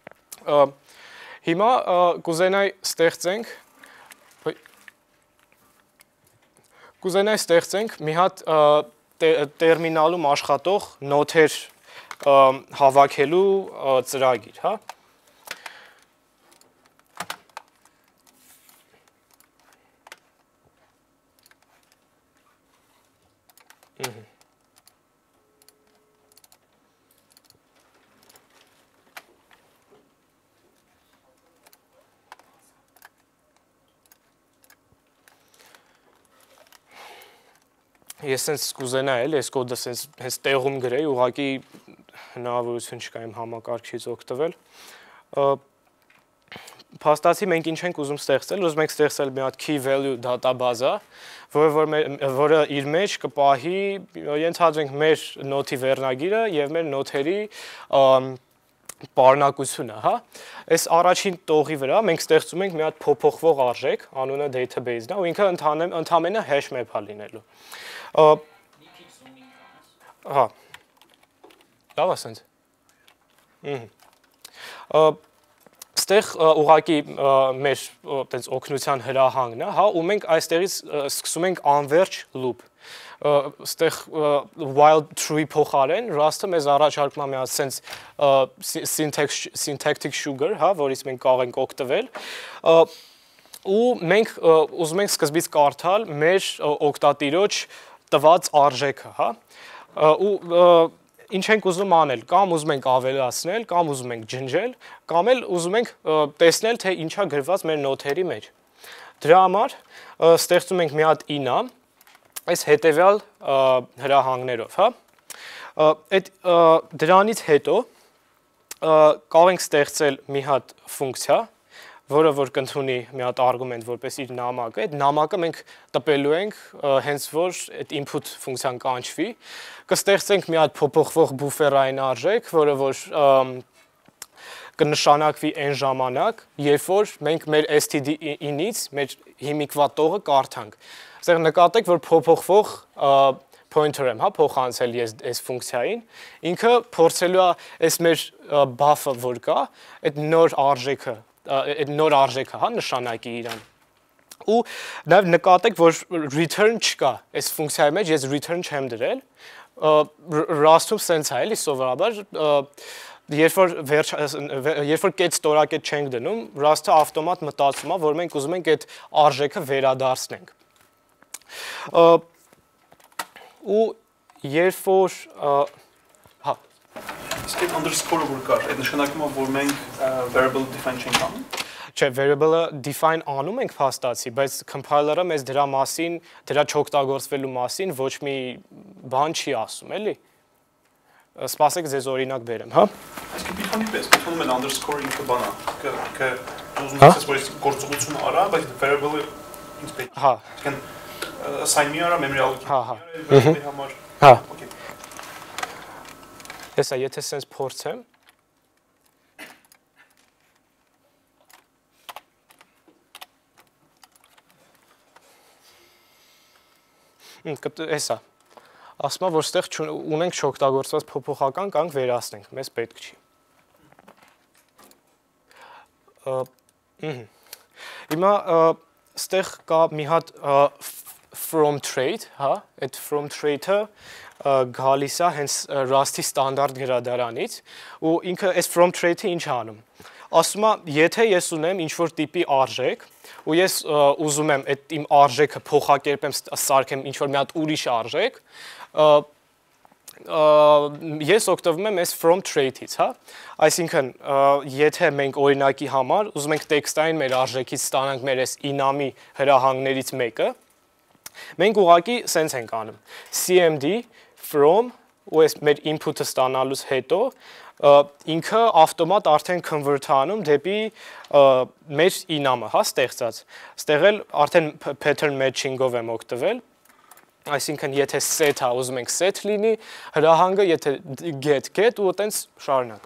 Հիմա կուզենայի ստեղծենք կուզենայի ստեղծենք մի հատ տերմինալում աշխատող նոթեր հավաքելու ծրագիր, հա։ Ես sense կուզենայի էլ այս կոդը sense հենց տեղում գրեի, ուղղակի հնարավորություն չկա իմ համակարգչից օգտվել։ Փաստացի մենք ինչ ենք ուզում ստեղծել, ուզում ենք ստեղծել մի հատ key value database-ը, որը որը իր մեջ կպահի, ենթադրենք մեր նոթի վերնագիրը եւ մեր նոթերի պարունակությունը, հա։ Այս առաջին տողի վրա մենք ստեղծում ենք մի հատ փոփոխվող արժեք, անունը database-ն է, ու ինքը ընդհանրապես hash map է լինելու։ Հա։ Լավ ասենց։ Ստեղ ուղակի մեր այդպես օգնության հրահանգն է, հա, ու մենք այստեղից սկսում ենք անverջ loop։ Ստեղ while true-ի փոխարեն Rust-ը մեզ առաջարկում է մի հատ sense syntactic sugar, հա, որից մենք կարող ենք օգտվել։ Ու մենք ուզում ենք սկզբից կարդալ մեր օգտատիրոջ տված արժեքը, հա։ Ու ինչ ենք ուզում անել, կամ ուզում ենք ավելացնել, կամ ուզում ենք ջնջել, կամ էլ ուզում ենք տեսնել, թե ինչա գրված մեր նոթերի մեջ։ Դրա համար ստեղծում ենք մի հատ inna, այս հետևյալ հրահանգներով, հա։ Այդ դրանից հետո կարող ենք ստեղծել մի հատ ֆունկցիա, որը որ կընդունի մի հատ արգումենտ որպես իր նամակը, այդ նամակը մենք տպելու ենք հենց որ այդ input ֆունկցիան կանչվի, կստեղծենք մի հատ փոփոխվող բուֆերային արժեք, որը որ կնշանակվի այն ժամանակ, երբ որ մենք մեր std-in-ից մեր հիմիկվա տողը կարդանք։ Այստեղ նկատեք, որ փոփոխվող pointer եմ, հա, փոխանցել ես այս ֆունկցիային, ինքը փորձելու է այս մեր buff-ը որ կա, այդ նոր արժեքը այդ նոր արժեքը, հա, նշանակի իրան։ Ու նաև նկատեք, որ return չկա այս ֆունկցիայի մեջ, ես return չեմ դրել, Rust-ում սենց է, էլի սովորաբար, երբ որ վերջ երբ որ կետ ստորակետ չենք դնում, Rust-ը ավտոմատ մտածում է, որ մենք ուզում ենք այդ արժեքը վերադարձնենք։ Ու երբ որ հա Իսկ այդ underscore-ը որ կար, այդ նշանակում է, որ մենք variable define չենք անում։ Չէ, variable-ը define անում ենք փաստացի, բայց compiler-ը մեզ դրա մասին, դրա չօգտագործվելու մասին ոչ մի բան չի ասում, էլի։ Սպասեք, ձեզ օրինակ բերեմ, հա։ Իսկ Python-ի պես, Python-ում էլ underscore ինքը բան է, կը ուզում ես որ այս գործողությունը արա, բայց variable-ը ինձ պետք է։ Հա։ Այսինքն assign մի արա, memory allocate։ Հա, հա։ Variable-ի համար։ Հա։ Okay։ Հեսա, եթե սենց փորձեմ, հեսա, ասում է, որ ստեղ ունենք չօգտագործված փոփոխական կանք վերացնենք, մեզ պետք չի։ Հիմա ստեղ կա մի հատ from trade, հա, այդ from trade-ը գալիս է հենց Rust-ի ստանդարտ գրադարանից ու ինքը այս from trade-ը ինչ անում։ Ասում է, եթե ես ունեմ ինչ-որ տիպի արժեք ու ես ուզում եմ այդ իմ արժեքը փոխակերպեմ, սարքեմ ինչ-որ մի հատ ուրիշ արժեք, ես օգտվում եմ այս from trade-ից, հա։ Այսինքն, եթե մենք օրինակի համար ուզում ենք տեքստային մեր արժեքից ստանանք մեր այս enum-ի հրահանգներից մեկը, մենք ուղղակի սենց ենք անում cmd from ու այս մեր input-ը ստանալուց հետո ինքը ավտոմատ արդեն convert-անում դեպի մեր enum-ը, հա, ստեղծած։ Ստեղ էլ արդեն pattern matching-ով եմ օգտվել, այսինքն եթե set-ը ուզում ենք set լինի, հրահանգը եթե get get ու այտենց շարունակ։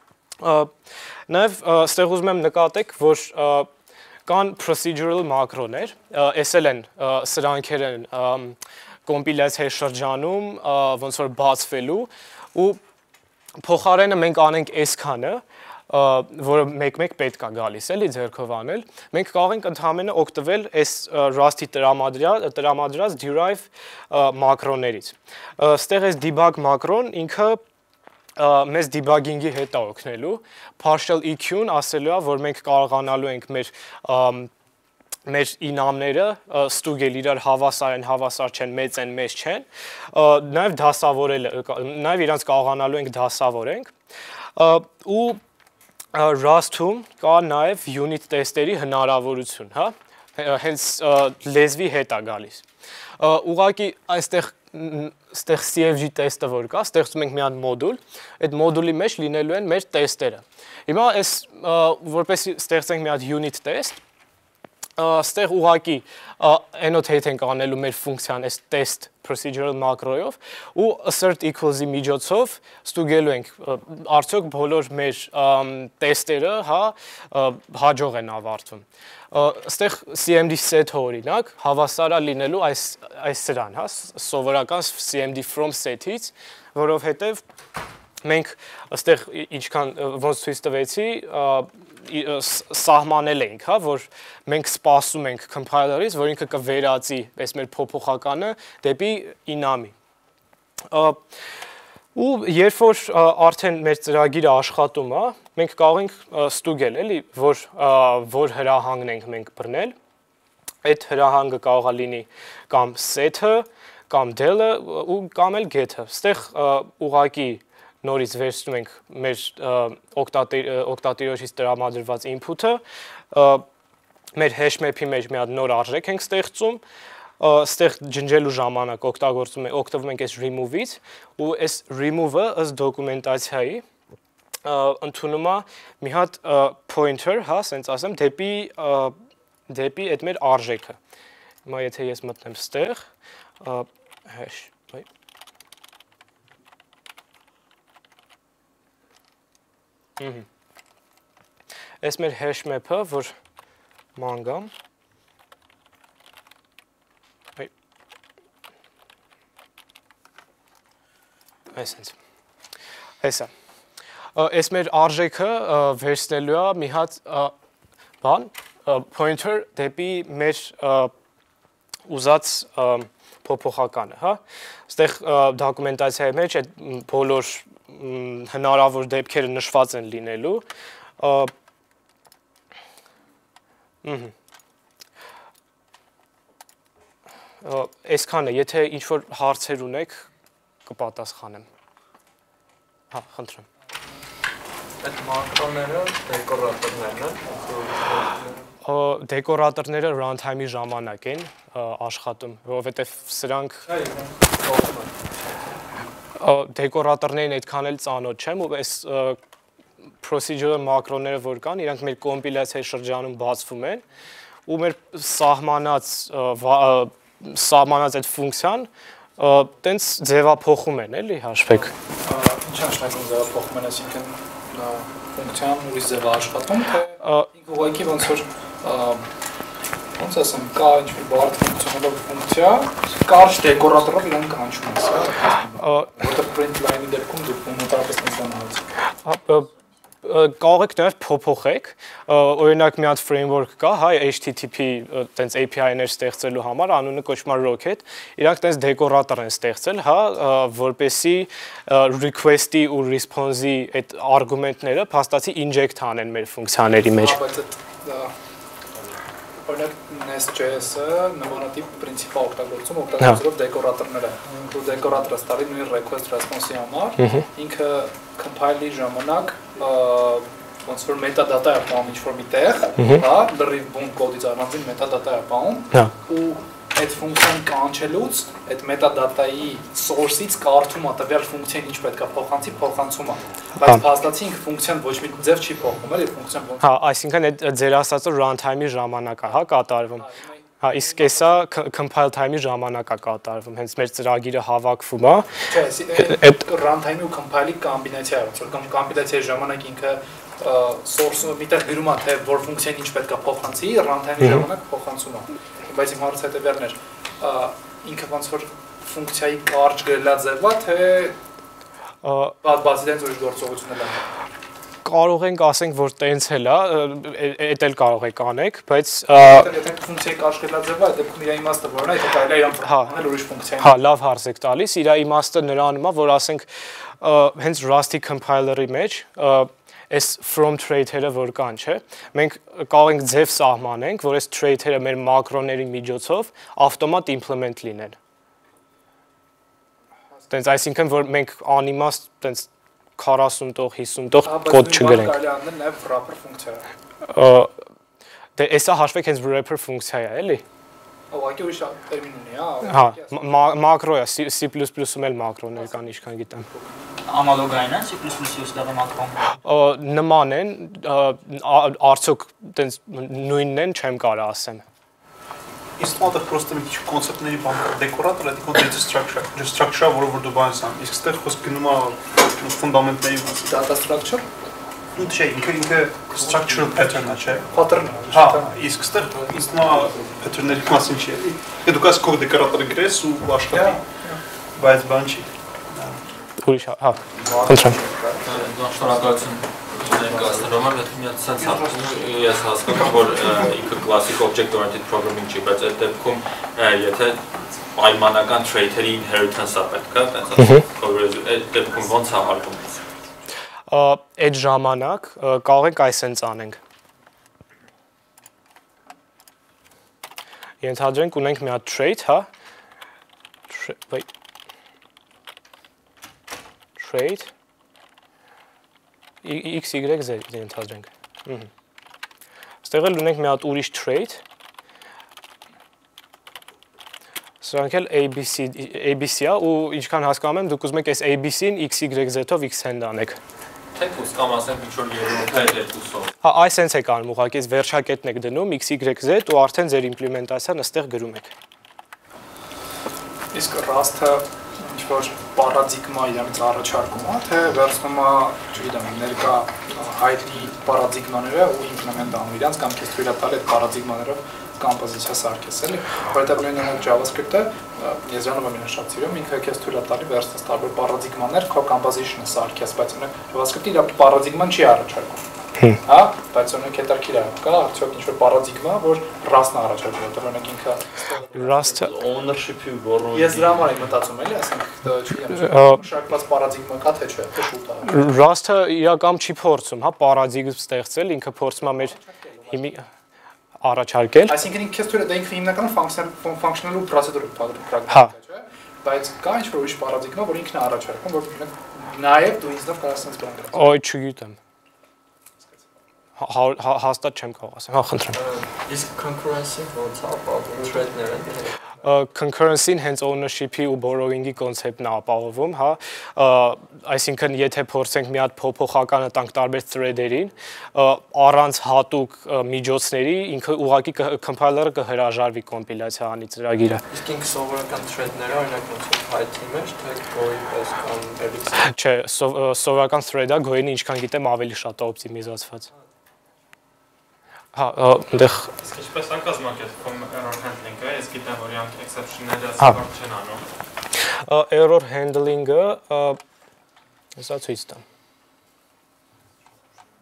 Նաև ստեղ ուզում եմ նկատեք, որ կան procedural մակրոներ, այս էլ են սրանքեր են կոմպիլյացիայի շրջանում ոնց որ բացվելու ու փոխարենը մենք անենք այսքանը, որը մեկ-մեկ պետք է գալիս էլի ձեռքով անել, մենք կարող ենք ընդհանրապես օգտվել այս Rust-ի տրամադրած derive մակրոներից։ Ստեղ այս debug մակրոն ինքը մեզ debugging-ի հետ է օգնելու, partial E Q-ն ասելու է, որ մենք կարողանալու ենք մեր մեր enum-ները ստուգել իրար հավասար են, հավասար չեն, մեծ են, մեծ չեն, նաև դասավորել, նաև իրանց կարողանալու ենք դասավորենք, ու Rust-ում կա նաև unit test-երի հնարավորություն, հա, հենց լեզվի հետ է գալիս։ Ուղղակի այստեղ ստեղ C F G տեստը որ կա, ստեղծում ենք մի հատ մոդուլ, այդ մոդուլի մեջ լինելու են մեր տեստերը։ Հիմա այս որպեսզի ստեղծենք մի հատ unit test, ստեղ ուղղակի annotate ենք անելու մեր ֆունկցիան այս test procedural macro-ով ու assert equals-ի միջոցով ստուգելու ենք արդյոք բոլոր մեր տեստերը, հա, հաջող են ավարտվում։ Ստեղ cmd set-ը օրինակ հավասար է լինելու այս այս սրան, հա, սովորական cmd from set-ից, որովհետև մենք այստեղ ինչքան ոնց ցույց տվեցի, սահմանել ենք, հա, որ մենք սպասում ենք compiler-ից, որ ինքը կվերածի այս մեր փոփոխականը դեպի enum-ի։ Ու երբ որ արդեն մեր ծրագիրը աշխատում է, մենք կարող ենք ստուգել, էլի, որ որ հրահանգն ենք մենք բռնել։ Այդ հրահանգը կարող է լինի կամ set-ը, կամ del-ը ու կամ էլ get-ը։ Ստեղ ուղղակի նորից վերցնում ենք մեր օգտատիրոջից տրամադրված input-ը, մեր hash map-ի մեջ մի հատ նոր արժեք ենք ստեղծում, ստեղ ջնջելու ժամանակ օգտագործում ենք օգտվում ենք այս remove-ից ու այս remove-ը ըստ դոկումենտացիայի ընդունում է մի հատ pointer, հա, ասենց ասեմ, դեպի դեպի այդ մեր արժեքը։ Հիմա եթե ես մտնեմ ստեղ hash Այս մեր hash map-ը, որ ման գամ, այսենց, այսա, այս մեր արժեքը վերցնելու է մի հատ բան, pointer դեպի մեր ուզած փոփոխականը, հա, ստեղ դոկումենտացիայի մեջ այդ բոլոր հնարավոր դեպքերը նշված են լինելու, այսքանը, եթե ինչ-որ հարցեր ունեք, կպատասխանեմ, հա, խնդրեմ։ Այդ մակրոները դեկորատորներն են, դեկորատորները runtime-ի ժամանակ են աշխատում, որովհետև սրանք դեկորատորներին այդքան էլ ծանոթ չեմ, ու այս procedural մակրոները որ կան, իրանք մեր կոմպիլյացիայի շրջանում բացվում են, ու մեր սահմանած սահմանած այդ ֆունկցիան տենց ձևափոխում են, էլի, հաշվեք։ Ինչ նշանակում ձևափոխում են, այսինքն ֆունկցիան ուրիշ ձև աշխատում, թե ինքը ուղղակի ոնց որ ոնց ասեմ, կա ինչ-որ բարդ ֆունկցիոնալ ֆունկցիա, կարճ դեկորատորով իրան կանչում ես, որտեղ print line-ի դեպքում դուք մոտավորապես նման հարց։ կարող եք նաև փոփոխեք, օրինակ մի հատ framework կա, հա, H T T P տենց A P I-ներ ստեղծելու համար, անունը կոչվում է Rocket, իրանք տենց դեկորատոր են ստեղծել, հա, որպեսզի request-ի ու response-ի այդ արգումենտները փաստացի inject անեն մեր ֆունկցիաների մեջ։ Օրինակ Nest.js-ը նմանատիպ պրինցիպ օգտագործում օգտագործելով դեկորատորները։ Ու դեկորատորը ստարի նույն request response-ի համար, ինքը compile-ի ժամանակ ոնց որ metadata է պահում ինչ-որ մի տեղ, հա, լրիվ բուն կոդից առանձին metadata է պահում, ու այդ ֆունկցիան կանչելուց այդ metadata-ի source-ից կարդում է տվյալ ֆունկցիան ինչ պետք է փոխանցի, փոխանցում է։ Բայց փաստացի ինքը ֆունկցիան ոչ մի ձև չի փոխում, էլի ֆունկցիան ոնց։ Հա, այսինքն այդ ձեր ասածը runtime-ի ժամանակ է, հա, կատարվում։ Հա, իսկ էսա compile time-ի ժամանակ է կատարվում, հենց մեր ծրագիրը հավաքվում է։ Չէ, այդ runtime-ի ու compile-ի կոմբինացիա է, որ կամ կոմբինացիայի ժամանակ ինքը source-ը միտեղ գրում է, թե որ ֆունկցիան ինչ պետք է փոխանցի, runtime-ի ժամանակ փոխանցում է։ Բայց իմ հարցը հետևյալն էր, ինքը ոնց որ ֆունկցիայի կարճ գրելա ձևա, թե բացի դենց ուրիշ գործողություն էլ է։ Կարող ենք ասենք, որ տենց էլ է, էդ էլ կարող եք անեք, բայց եթե ֆունկցիայի կարճ գրելա ձևա, այդ դեպքում իր իմաստը որն է, եթե կարելի է իրան փոխանել ուրիշ ֆունկցիային։ Հա, լավ հարց եք տալիս, իր իմաստը նրանում է, որ ասենք հենց Rust-ի compiler-ի մեջ այս from trait-երը որ կան, չէ, մենք կարող ենք ձև սահմանենք, որ այս trait-երը մեր մակրոների միջոցով ավտոմատ implement լինեն։ Տենց այսինքն, որ մենք անիմաստ տենց քառասուն տող, հիսուն տող կոդ չգրենք։ Կարելի անել նաև wrapper ֆունկցիա։ Դե էսա հաշվեք հենց wrapper ֆունկցիա է, էլի։ Ուղղակի ուրիշ տերմին ունի, հա։ Հա, մակրո է, C++-ում էլ մակրոներ կան, ինչքան գիտեմ։ Ամալոգային են, C++-ի ուստեղը մակրոն։ Նման են, արդյոք տենց նույնն են, չեմ կարող ասեմ։ Իսկ մոտը պրոստը մի քիչ կոնցեպտների բան կա, դեկորատոր է, դիքո data structure, structure, որը որ դու բանես ան։ Իսկ ստեղ խոսք գնում է ֆունդամենտների մասին։ Data structure։ Ու չէ, ինքը ինքը structural pattern-ը, չէ։ Pattern-ը։ Հա, իսկ ստեղ ինձ նա pattern-ների մասին չի էլի։ Դե դու կաս քո դեկորատորը գրես ու աշխատի, բայց բան չի։ Ուրիշ, հա, խնդրեմ։ Շնորհակալություն ներկայացնելու համար, եթե մի հատ sense հատում ես հասկանում, որ ինքը classic object-oriented programming չի, բայց այդ դեպքում եթե պայմանական trait-երի inheritance-ը պետք է, այդ դեպքում ոնց է հարգում։ Այդ ժամանակ կարող ենք այսենց անենք։ Ենթադրենք ունենք մի հատ trait, հա։ Trait X, Y, Z ենթադրենք։ Ստեղ էլ ունենք մի հատ ուրիշ trait։ Սրանք էլ A B C-ա ու ինչքան հասկանում եմ, դուք ուզում եք այս A B C-ին X, Y, Z-ով extend անեք։ Թեկուս կամ ասենք ինչ-որ երրորդը երկուսով։ Հա, այս հենց եք անում, ուղղակի այս վերջակետն եք դնում X, Y, Z ու արդեն ձեր իմպլեմենտացիան այստեղ գրում եք։ Իսկ Rust-ը ինչ-որ պարադիգմա իրանից առաջարկում է, թե վերցնում է, չգիտեմ, ներկա հայտնի պարադիգմաները ու իմպլեմենտ անում իրանց կամ քեզ թույլ է տալի այդ պարադիգմաներով կոմպոզիցիա սարքես, էլի։ Որտեղ ունենք JavaScript-ը, եզրանով եմ շատ սիրում, ինքը քեզ թույլ է տալի վերցնես տարբեր պարադիգմաներ, քո կոմպոզիցիոնը սարքես, բայց ունենք JavaScript-ը իր պարադիգման չի առաջարկում։ Հա, բայց ունենք հետաքրքիր է, կա արդյոք ինչ-որ պարադիգմա, որ Rust-ն առաջարկում, որտեղ ունենք ինքը Rust-ը ownership-ի բառը։ Ես դրա համար եմ մտածում, էլի, ասենք, չգիտեմ, շարքված պարադիգմա կա թե չէ, թե շուտ է։ Rust-ը իրական չի փորձում, հա, պարադիգմ ստեղծել, ինքը փորձում է մեր հիմի առաջարկել։ Այսինքն ինքը քեզ թույլ է դա ինքը հիմնականում functional ու procedure pragmatic է, չէ՞։ Բայց կա ինչ-որ ուրիշ պարադիգմա, որ ինքն է առաջարկում, որ նաև դու ինձնով կարող ես բան գրել։ Ոյ, չգիտեմ։ Հաստատ չեմ կարող ասեմ, հա, խնդրեմ։ Իսկ concurrency ոնց է ապահովում thread-ները։ Concurrency-ն հենց ownership-ի ու borrowing-ի կոնցեպտն է ապահովում, հա, այսինքն եթե փորձենք մի հատ փոփոխականը տանք տարբեր thread-երին, առանց հատուկ միջոցների ինքը ուղղակի compiler-ը կհրաժարվի կոմպիլյացիա անի ծրագիրը։ Իսկ ինքը սովորական thread-ները, օրինակ ոնց է Python-ի մեջ, թե Go-ի պես կամ Elixir։ Չէ, սովորական thread-ը Go-ին ինչքան գիտեմ ավելի շատ է օպտիմիզացված։ Հա, այնտեղ Իսկ ինչպես է կազմակերպվում error handling-ը, ես գիտեմ, որ իրանք exception-ները support չեն անում։ Error handling-ը հեսա ցույց տամ։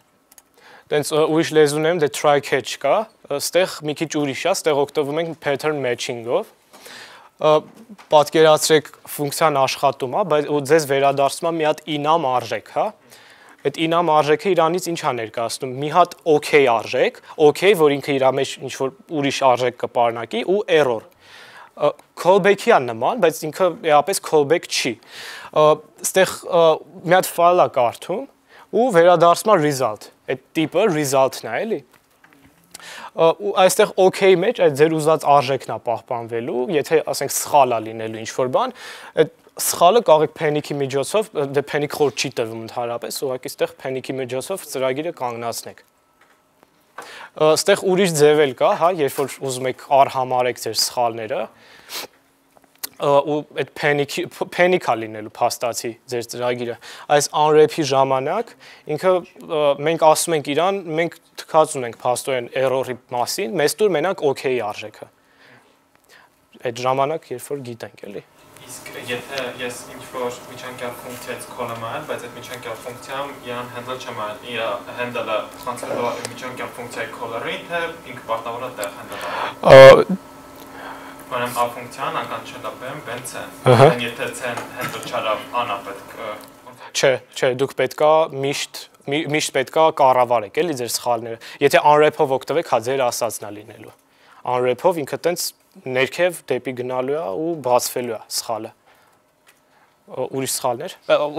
Տենց ուրիշ լեզուներում դե try catch կա, այստեղ մի քիչ ուրիշ է, այստեղ օգտվում ենք pattern matching-ով։ Պատկերացրեք ֆունկցիան աշխատում է, բայց ու ձեզ վերադարձնում է մի հատ inam արժեք, հա։ Այդ inam արժեքը իրանից ինչ է ներկայացնում։ Մի հատ okay արժեք, okay, որ ինքը իր մեջ ինչ որ ուրիշ արժեք կպարունակի ու error։ Callback-ի է նման, բայց ինքը էապես callback չի։ Այստեղ մի հատ ֆայլ է կարդում ու վերադարձնում է result։ Այդ տիպը result-ն է, էլի։ Ու այստեղ okay մեջ այդ ձեր ուզած արժեքն է պահպանվելու, եթե ասենք սխալ է լինելու ինչ-որ բան, այդ սխալը կարող եք panic-ի միջոցով, դե panic խոր չի տվում ընդհանրապես, ուղղակի այստեղ panic-ի միջոցով ծրագիրը կանգնացնեք։ Այստեղ ուրիշ ձև էլ կա, հա, երբ որ ուզում եք արհամարեք ձեր սխալները, ու այդ panic-ի panic-ա լինելու փաստացի ձեր ծրագիրը։ Այս unwrap-ի ժամանակ ինքը մենք ասում ենք իրան, մենք թքած ունենք փաստորեն error-ի մասին, մեզ տուր մենակ okay արժեքը։ Այդ ժամանակ երբ որ գիտենք, էլի։ Իսկ եթե ես ինչ-որ միջանկյալ ֆունկցիայից call-ը մայել, բայց այդ միջանկյալ ֆունկցիան իրան handle չեմ այլ, իր handle-ը transfer-ը միջանկյալ ֆունկցիայի caller-ին, թե ինքը պարտավոր է տեղ handle-ը։ Ուրեմն a ֆունկցիան անկան չդապեմ բենցեն։ Այն եթե ցեն handle չարավ անա պետք։ Չէ, չէ, դուք պետքա միշտ միշտ պետքա կառավարեք, էլի ձեր սխալները։ Եթե unwrap-ով օգտվեք, հա ձեր ասածն է լինելու։ Unwrap-ով ինքը տենց ներքև դեպի գնալու է ու բացվելու է սխալը։ Ուրիշ սխալներ։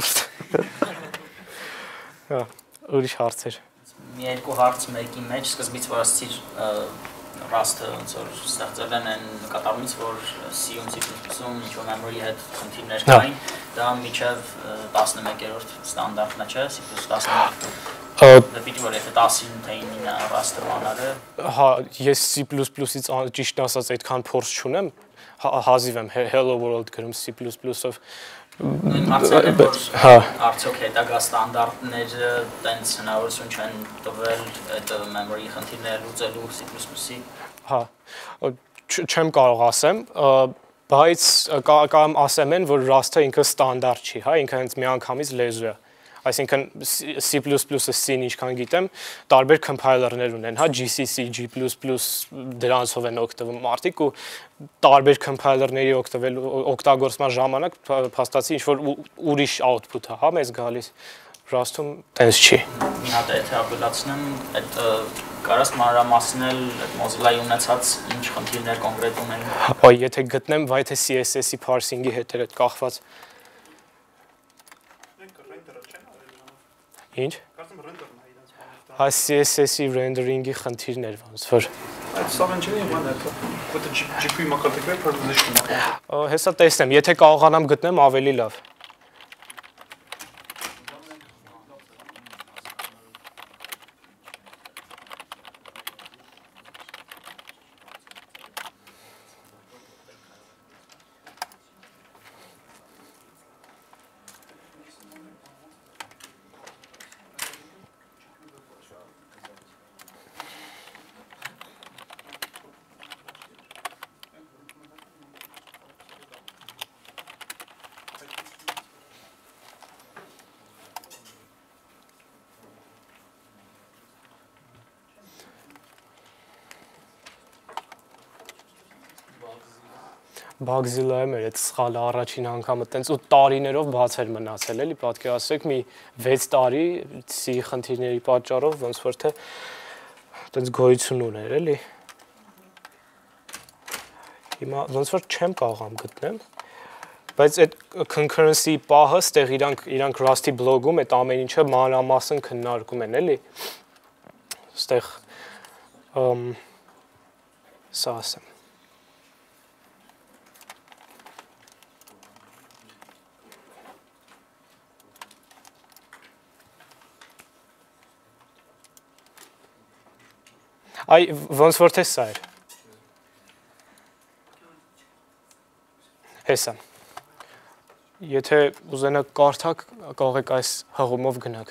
Հա, ուրիշ հարցեր։ Մի երկու հարց մեկի մեջ սկզբից որ ասացիր Rust-ը ոնց որ ստեղծել են այն նկատառումից, որ C-ում C++-ում ինչ-որ memory հետ խնդիրներ կային, դա միջև տասնմեկերորդ ստանդարտն է, չէ՞, C++ տասնմեկ։ Դա պիտի որ եթե տասին թե ինը Rust-ը բանալը։ Հա, ես C++-ից ճիշտ ասած այդքան փորձ չունեմ, հազիվ եմ Hello World գրում C++-ով։ Հարցերը որ արդյոք հետագա ստանդարտները տենց հնարավորություն չեն տվել այդ memory խնդիրները լուծելու C++-ի։ Հա, չեմ կարող ասեմ, բայց կամ ասեմ են, որ Rust-ը ինքը ստանդարտ չի, հա, ինքը հենց միանգամից լեզու է։ Այսինքն C++-ը C-ն ինչքան գիտեմ, տարբեր compiler-ներ ունեն, հա, G C C, G++, դրանցով են օգտվում մարդիկ ու տարբեր compiler-ների օգտվելու օգտագործման ժամանակ փաստացի ինչ որ ուրիշ output է, հա, մեզ գալիս։ Rust-ում տենց չի։ Մի հատ եթե ապելացնեմ, այդ կարաս մանրամասնել այդ Mozilla-ի ունեցած ինչ խնդիրներ կոնկրետ ունեն։ Այ եթե գտնեմ, վայ թե C S S-ի parsing-ի հետ էր այդ կախված։ Ինչ։ Կարծեմ render-ն է իրենց բանը։ Հա C S S-ի rendering-ի խնդիրներ ոնց որ։ Այդ սա ինչ է իմանա դա։ Որտե G P U մակարդակը փորձեցնում է։ Հեսա տեսնեմ, եթե կարողանամ գտնեմ ավելի լավ։ Բագզիլայում էր այդ սխալը առաջին անգամը տենց ու տարիներով բաց էր մնացել, էլի պատկերացրեք մի վեց տարի C խնդիրների պատճառով ոնց որ թե տենց գոյություն ուներ, էլի։ Հիմա ոնց որ չեմ կարողամ գտնեմ, բայց այդ concurrency պահը ստեղ իրանք իրանք Rust-ի բլոգում այդ ամեն ինչը մանրամասն քննարկում են, էլի։ Ստեղ սա ասեմ։ Այ ոնց որ թե սա էր։ Հեսա։ Եթե ուզենաք կարդաք, կարող եք այս հղումով գնաք։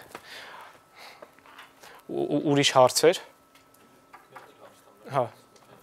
Ուրիշ հարցեր։ Հա։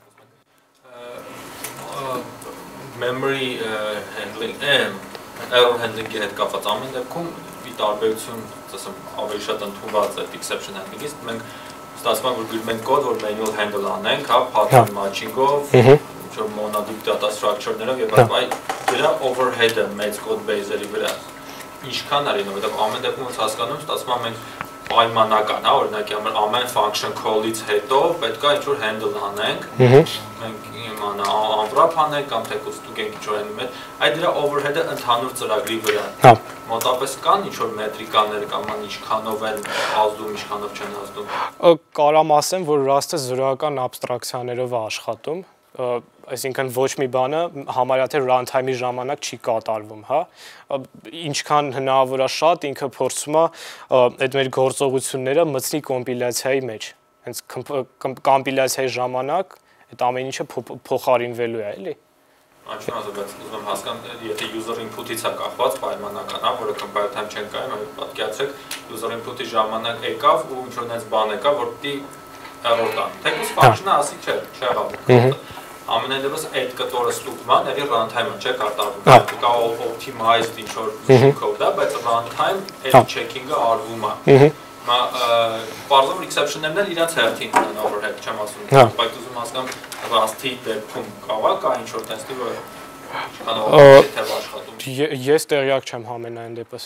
Memory handling, error handling-ի հետ կապված ամեն դեպքում մի տարբերություն, ասեմ, ավելի շատ ընդունված է exception handling-ից, մենք ստացվում է որ գրում ենք կոդ, որ manual handle անենք, հա, pattern matching-ով, ինչ-որ monadic data structure-ներով եւ այլ, դրա overhead-ը մեծ code base-երի վրա ինչքան արին, որովհետեւ ամեն դեպքում ոնց հասկանում, ստացվում է մենք պայմանական, հա, օրինակի համար ամեն function call-ից հետո պետք է ինչ-որ handle անենք, մենք իմանա անվրապ անենք կամ թեկուզ ստուգենք ինչ-որ անի մեջ, այդ դրա overhead-ը ընդհանուր ծրագրի վրա։ Հա։ Մոտապես կան ինչ-որ մետրիկաներ կամ ինչքանով են ազդում, ինչքանով չեն ազդում։ Կարամ ասեմ, որ Rust-ը զրոյական աբստրակցիաներով է աշխատում, այսինքն ոչ մի բանը համարյա թե runtime-ի ժամանակ չի կատարվում, հա։ Ինչքան հնարավոր է շատ ինքը փորձում է այդ մեր գործողությունները մտցնի կոմպիլյացիայի մեջ։ Հենց կոմպիլյացիայի ժամանակ այդ ամեն ինչը փոխարինվելու է, էլի։ Անչափ ազգած ուզում եմ հասկանալ, եթե user input-ից է կախված պայմանական, հա, որը compile time չեն կայում, այլ պատկերացրեք, user input-ի ժամանակ եկավ ու ինչ-որ այնպես բան եկավ, որ պիտի error տան։ Թեկուզ function-ը ասի չէ, չեղավ։ Ամենայն դեպս այդ կտորը ստուգման, ելի runtime-ը չէ կատարվում։ Կա optimized ինչ-որ code-ը, բայց runtime այդ checking-ը արվում է։ Մա բարձր exception-ներն էլ իրաց հերթին ունեն overhead, չեմ ասում։ Բայց ուզում հասկանամ Rust-ի դեպքում կա կա ինչ-որ տեստի, որ կանոնավոր թե աշխատում։ Ես տեղյակ չեմ համենայն դեպս։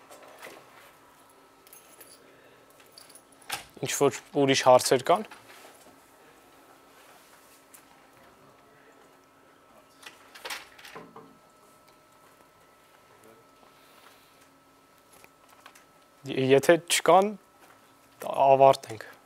Ինչ-որ ուրիշ հարցեր կան։ Եթե չկան, ավարտենք։